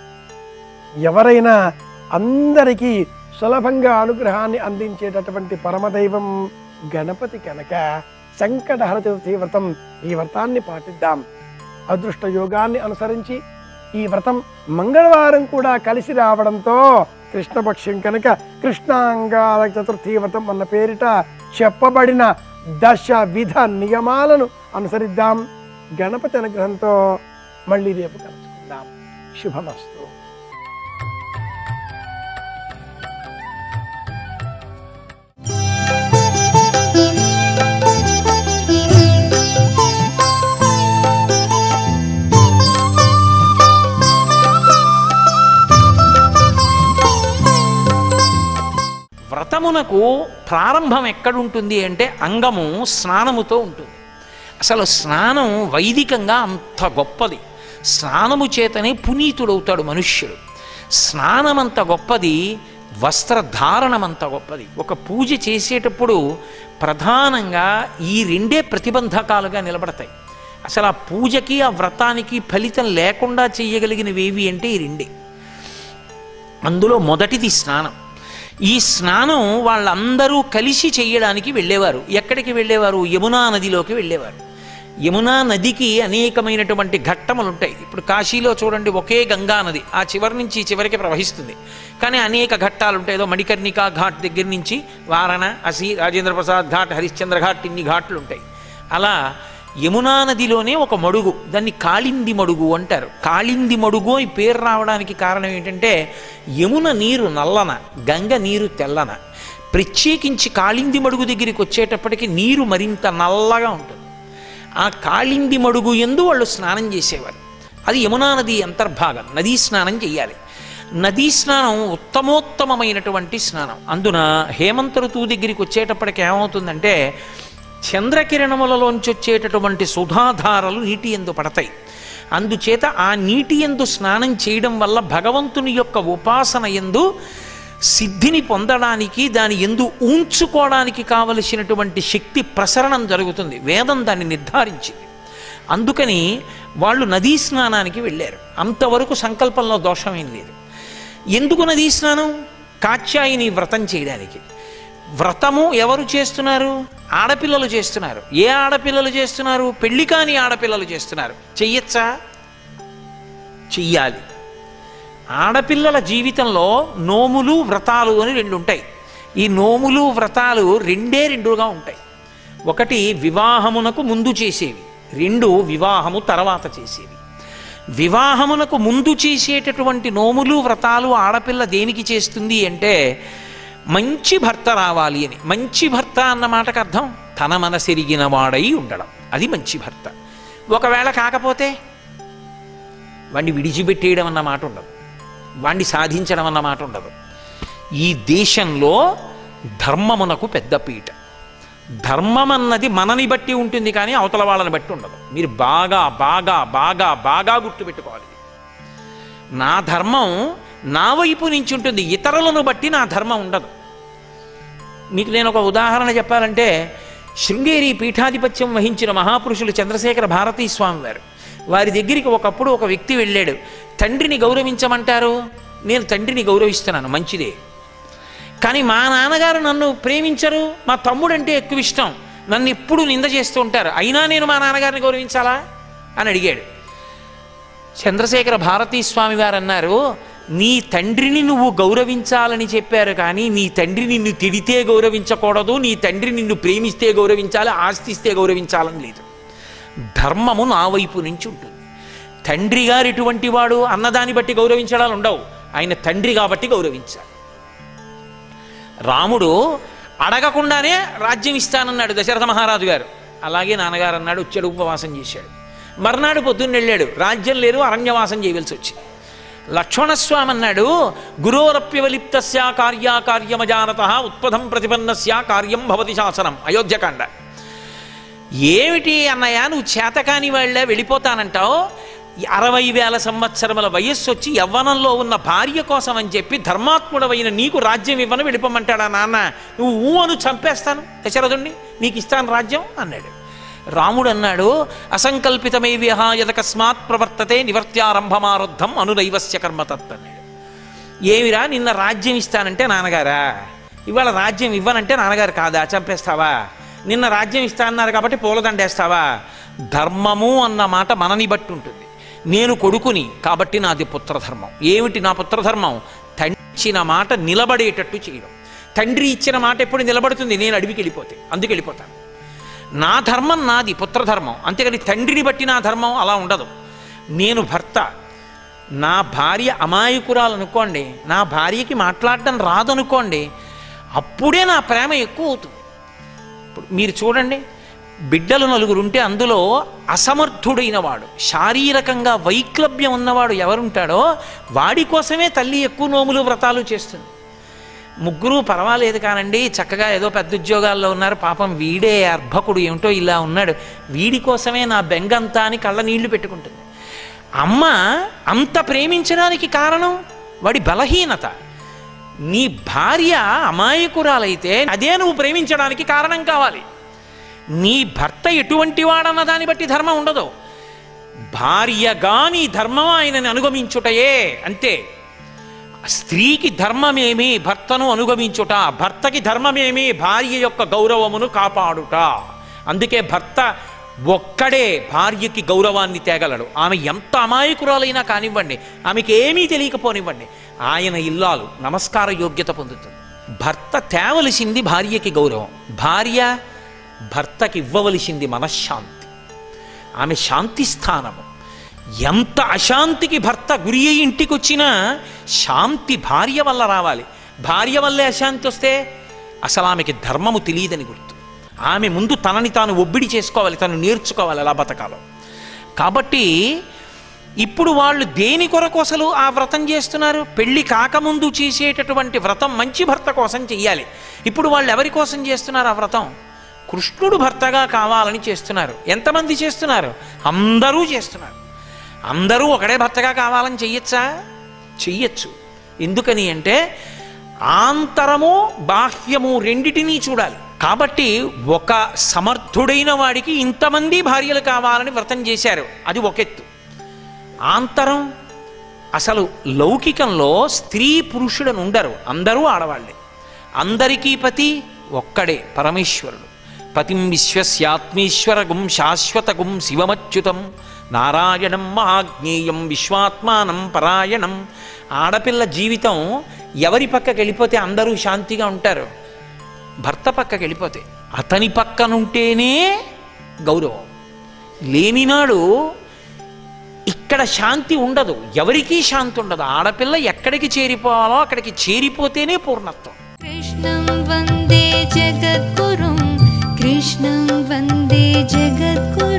ఎవరైనా అందరికీ సులభంగా అనుగ్రహాన్ని అందించేటటువంటి పరమదైవం గణపతి కనుక సంకటహర చతుర్థి వ్రతం, ఈ వ్రతాన్ని పాటిద్దాం. అదృష్ట యోగాన్ని అనుసరించి ఈ వ్రతం మంగళవారం కూడా కలిసి రావడంతో కృష్ణపక్షం కనుక కృష్ణాంగార చతుర్థి వ్రతం అన్న పేరిట చెప్పబడిన దశ విధ నియమాలను అనుసరిద్దాం. గణపతి అనుగ్రహంతో మళ్ళీ రేపు కలుసుకుందాం. శుభమస్తు. వ్రతమునకు ప్రారంభం ఎక్కడుంటుంది అంటే అంగము స్నానముతో ఉంటుంది. అసలు స్నానం వైదికంగా అంత గొప్పది. స్నానము చేతనే పునీతుడవుతాడు మనుష్యుడు. స్నానం అంత గొప్పది, వస్త్రధారణం అంత గొప్పది. ఒక పూజ చేసేటప్పుడు ప్రధానంగా ఈ రెండే ప్రతిబంధకాలుగా నిలబడతాయి. అసలు ఆ పూజకి ఆ వ్రతానికి ఫలితం లేకుండా చేయగలిగినవి ఏవి అంటే ఈ రెండే. అందులో మొదటిది స్నానం. ఈ స్నానం వాళ్ళందరూ కలిసి చేయడానికి వెళ్ళేవారు. ఎక్కడికి వెళ్ళేవారు? యమునా నదిలోకి వెళ్ళేవారు. యమునా నదికి అనేకమైనటువంటి ఘట్టములు ఉంటాయి. ఇప్పుడు కాశీలో చూడండి, ఒకే గంగా నది ఆ చివరి నుంచి చివరికి ప్రవహిస్తుంది, కానీ అనేక ఘట్టాలు ఉంటాయి. ఏదో మణికర్ణికా ఘాట్ దగ్గర నుంచి వారణాసి, రాజేంద్ర ప్రసాద్ ఘాట్, హరిశ్చంద్ర ఘాట్, ఇన్ని ఘాట్లు ఉంటాయి. అలా యమునా నదిలోనే ఒక మడుగు, దాన్ని కాళింది మడుగు అంటారు. కాళింది మడుగు ఈ పేరు రావడానికి కారణం ఏంటంటే యమున నీరు నల్లన, గంగ నీరు తెల్లన. ప్రత్యేకించి కాళింది మడుగు దగ్గరికి వచ్చేటప్పటికి నీరు మరింత నల్లగా ఉంటుంది. ఆ కాళింది మడుగు యందు వాళ్ళు స్నానం చేసేవారు. అది యమునా నది అంతర్భాగం. నదీ స్నానం చెయ్యాలి. నదీ స్నానం ఉత్తమోత్తమైనటువంటి స్నానం. అందున హేమంత ఋతువు దగ్గరికి వచ్చేటప్పటికి ఏమవుతుందంటే చంద్రకిరణములలోంచి వచ్చేటటువంటి సుధాధారలు నీటి యందు పడతాయి. అందుచేత ఆ నీటి యందు స్నానం చేయడం వల్ల భగవంతుని యొక్క ఉపాసన యందు సిద్ధిని పొందడానికి, దాని యందు ఉంచుకోవడానికి కావలసినటువంటి శక్తి ప్రసరణం జరుగుతుంది. వేదం దాన్ని నిర్ధారించింది. అందుకని వాళ్ళు నదీ స్నానానికి వెళ్ళారు. అంతవరకు సంకల్పంలో దోషమేం లేదు. ఎందుకు నదీ స్నానం? కాత్యాయని వ్రతం చేయడానికి. వ్రతము ఎవరు చేస్తున్నారు? ఆడపిల్లలు చేస్తున్నారు. ఏ ఆడపిల్లలు చేస్తున్నారు? పెళ్లి కాని ఆడపిల్లలు చేస్తున్నారు. చెయ్యొచ్చా? చెయ్యాలి. ఆడపిల్లల జీవితంలో నోములు వ్రతాలు అని రెండు ఉంటాయి. ఈ నోములు వ్రతాలు రెండే రెండుగా ఉంటాయి. ఒకటి వివాహమునకు ముందు చేసేవి, రెండు వివాహము తర్వాత చేసేవి. వివాహమునకు ముందు చేసేటటువంటి నోములు వ్రతాలు ఆడపిల్ల దేనికి చేస్తుంది అంటే మంచి భర్త రావాలి అని. మంచి భర్త అన్న మాటకు అర్థం తన మనసెరిగిన వాడై ఉండడం, అది మంచి భర్త. ఒకవేళ కాకపోతే వాడిని విడిచిపెట్టేయడం అన్న మాట ఉండదు, వాడిని సాధించడం అన్న మాట ఉండదు. ఈ దేశంలో ధర్మమునకు పెద్ద పీట. ధర్మం అన్నది మనని బట్టి ఉంటుంది కానీ అవతల వాళ్ళని బట్టి ఉండదు. మీరు బాగా బాగా బాగా బాగా గుర్తుపెట్టుకోవాలి. నా ధర్మం నా వైపు నుంచి ఉంటుంది, ఇతరులను బట్టి నా ధర్మం ఉండదు. మీకు నేను ఒక ఉదాహరణ చెప్పాలంటే, శృంగేరి పీఠాధిపత్యం వహించిన మహాపురుషులు చంద్రశేఖర భారతీ స్వామి వారు, వారి దగ్గరికి ఒకప్పుడు ఒక వ్యక్తి వెళ్ళాడు. తండ్రిని గౌరవించమంటారు, నేను తండ్రిని గౌరవిస్తున్నాను, మంచిదే. కానీ మా నాన్నగారు నన్ను ప్రేమించరు, మా తమ్ముడంటే ఎక్కువ ఇష్టం, నన్ను ఎప్పుడు నింద చేస్తూ ఉంటారు, అయినా నేను మా నాన్నగారిని గౌరవించాలా అని అడిగాడు. చంద్రశేఖర భారతీ స్వామి వారు అన్నారు, నీ తండ్రిని నువ్వు గౌరవించాలని చెప్పారు కానీ నీ తండ్రి నిన్ను తిడితే గౌరవించకూడదు, నీ తండ్రి నిన్ను ప్రేమిస్తే గౌరవించాలి, ఆస్తిస్తే గౌరవించాలని లేదు. ధర్మము నా వైపు నుంచి ఉంటుంది. తండ్రి గారు ఎటువంటి వాడు అన్నదాన్ని బట్టి గౌరవించడాలు ఉండవు, ఆయన తండ్రి కాబట్టి గౌరవించాలి. రాముడు అడగకుండానే రాజ్యం ఇస్తానన్నాడు దశరథ మహారాజు గారు. అలాగే నాన్నగారు అన్నాడు, వచ్చాడు, ఉపవాసం చేశాడు. మర్నాడు పొద్దున్న వెళ్ళాడు, రాజ్యం లేదు, అరణ్యవాసం చేయవలసి వచ్చింది. లక్ష్మణస్వామి అన్నాడు, గురోరప్యవలిప్తస్య కార్యాకార్యమజానత ఉత్పదం ప్రతిపన్నస్య కార్యం భవతి శాసనం. అయోధ్యకాండ. ఏమిటి అన్నయ్య నువ్వు చేతకాని వాళ్ళ వెళ్ళిపోతానంటావు, అరవై వేల సంవత్సరముల వయస్సు వచ్చి యవ్వనంలో ఉన్న భార్య కోసం అని చెప్పి ధర్మాత్ముడవైన నీకు రాజ్యం ఇవ్వను వెళ్ళిపోమంటాడా నాన్న, నువ్వు ఊ అను చంపేస్తాను దశరథుణ్ణి, నీకు ఇస్తాను రాజ్యం అన్నాడు. రాముడు అన్నాడు, అసంకల్పితమే విహాయదకస్మాత్ ప్రవర్తతే నివర్త్యారంభమారుద్ధం అనునైవస్య కర్మతత్ అన్నాడు. ఏమిరా నిన్న రాజ్యం ఇస్తానంటే నాన్నగారా, ఇవాళ రాజ్యం ఇవ్వనంటే నాన్నగారు కాదా, చంపేస్తావా? నిన్న రాజ్యం ఇస్తా అన్నారు కాబట్టి పూలదండేస్తావా? ధర్మము అన్న మాట మనని బట్టి ఉంటుంది. నేను కొడుకుని కాబట్టి నాది పుత్రధర్మం. ఏమిటి నా పుత్రధర్మం? తండ్రి ఇచ్చిన మాట నిలబడేటట్టు చేయడం. తండ్రి ఇచ్చిన మాట ఎప్పుడు నిలబడుతుంది? నేను అడవికి వెళ్ళిపోతే, అందుకు వెళ్ళిపోతాను. నా ధర్మం నాది, పుత్రధర్మం. అంతేగాని తండ్రిని బట్టి నా ధర్మం అలా ఉండదు. నేను భర్త, నా భార్య అమాయకురాలు అనుకోండి, నా భార్యకి మాట్లాడడం రాదనుకోండి, అప్పుడే నా ప్రేమ ఎక్కువ అవుతుంది. ఇప్పుడు మీరు చూడండి, బిడ్డలు నలుగురు ఉంటే అందులో అసమర్థుడైన వాడు, శారీరకంగా వైక్లభ్యం ఉన్నవాడు ఎవరుంటాడో వాడి కోసమే తల్లి ఎక్కువ నోములు వ్రతాలు చేస్తుంది. ముగ్గురు పర్వాలేదు కానండి, చక్కగా ఏదో పెద్ద ఉద్యోగాల్లో ఉన్నారు, పాపం వీడే అర్భకుడు ఏమిటో ఇలా ఉన్నాడు, వీడి కోసమే నా బెంగంతా అని కళ్ళ నీళ్లు పెట్టుకుంటుంది. అమ్మ అంత ప్రేమించడానికి కారణం వాడి బలహీనత. నీ భార్య అమాయకురాలైతే అదే నువ్వు ప్రేమించడానికి కారణం కావాలి. నీ భర్త ఎటువంటి వాడన్న దాన్ని బట్టి ధర్మం ఉండదు. భార్యగా నీ ధర్మం ఆయనని అనుగమించుటయే, అంతే. స్త్రీకి ధర్మమేమి భర్తను అనుగమించుట, భర్తకి ధర్మమేమి భార్య యొక్క గౌరవమును కాపాడుట. అందుకే భర్త ఒక్కడే భార్యకి గౌరవాన్ని తేగలడు. ఆమె ఎంత అమాయకురాలైనా కానివ్వండి, ఆమెకి ఏమీ తెలియకపోనివ్వండి, ఆయన ఇల్లాలు నమస్కార యోగ్యత పొందుతుంది. భర్త తేవలసింది భార్యకి గౌరవం, భార్య భర్తకి ఇవ్వవలసింది మనశ్శాంతి, ఆమె శాంతి స్థానము. ఎంత అశాంతికి భర్త గురి అయి ఇంటికి వచ్చినా శాంతి భార్య వల్ల రావాలి. భార్య వల్లే అశాంతి వస్తే అసలు ఆమెకి ధర్మము తెలియదని గుర్తు. ఆమె ముందు తనని తాను ఒబ్బిడి చేసుకోవాలి, తను నేర్చుకోవాలి ఎలా బతకాలో. కాబట్టి ఇప్పుడు వాళ్ళు దేని కొరకు అసలు ఆ వ్రతం చేస్తున్నారు? పెళ్లి కాకముందు చేసేటటువంటి వ్రతం మంచి భర్త కోసం చెయ్యాలి. ఇప్పుడు వాళ్ళు ఎవరి కోసం చేస్తున్నారు ఆ వ్రతం? కృష్ణుడు భర్తగా కావాలని చేస్తున్నారు. ఎంతమంది చేస్తున్నారు? అందరూ చేస్తున్నారు. అందరూ ఒకడే భర్తగా కావాలని చెయ్యొచ్చా? చెయ్యొచ్చు. ఎందుకని అంటే ఆంతరము బాహ్యము రెండిటినీ చూడాలి. కాబట్టి ఒక సమర్థుడైన వాడికి ఇంతమంది భార్యలు కావాలని వ్రతం చేశారు, అది ఒక ఎత్తు. ఆంతరం అసలు లౌకికంలో స్త్రీ పురుషుడని ఉండరు, అందరూ ఆడవాళ్ళే. అందరికీ పతి ఒక్కడే పరమేశ్వరుడు. పతిం విశ్వస్యాత్మీశ్వరగుం శాశ్వతగుం శివమచ్యుతం నారాయణం మహాజ్ఞేయం విశ్వాత్మానం పరాయణం. ఆడపిల్ల జీవితం ఎవరి పక్కకి వెళ్ళిపోతే అందరూ శాంతిగా ఉంటారు? భర్త పక్కకి వెళ్ళిపోతే, అతని పక్కనుంటేనే గౌరవం. లేనినాడు ఇక్కడ శాంతి ఉండదు, ఎవరికీ శాంతి ఉండదు. ఆడపిల్ల ఎక్కడికి చేరిపోవాలో అక్కడికి చేరిపోతేనే పూర్ణత్వం. కృష్ణం వందే జగద్గురుం, కృష్ణం వందే జగద్గురుం.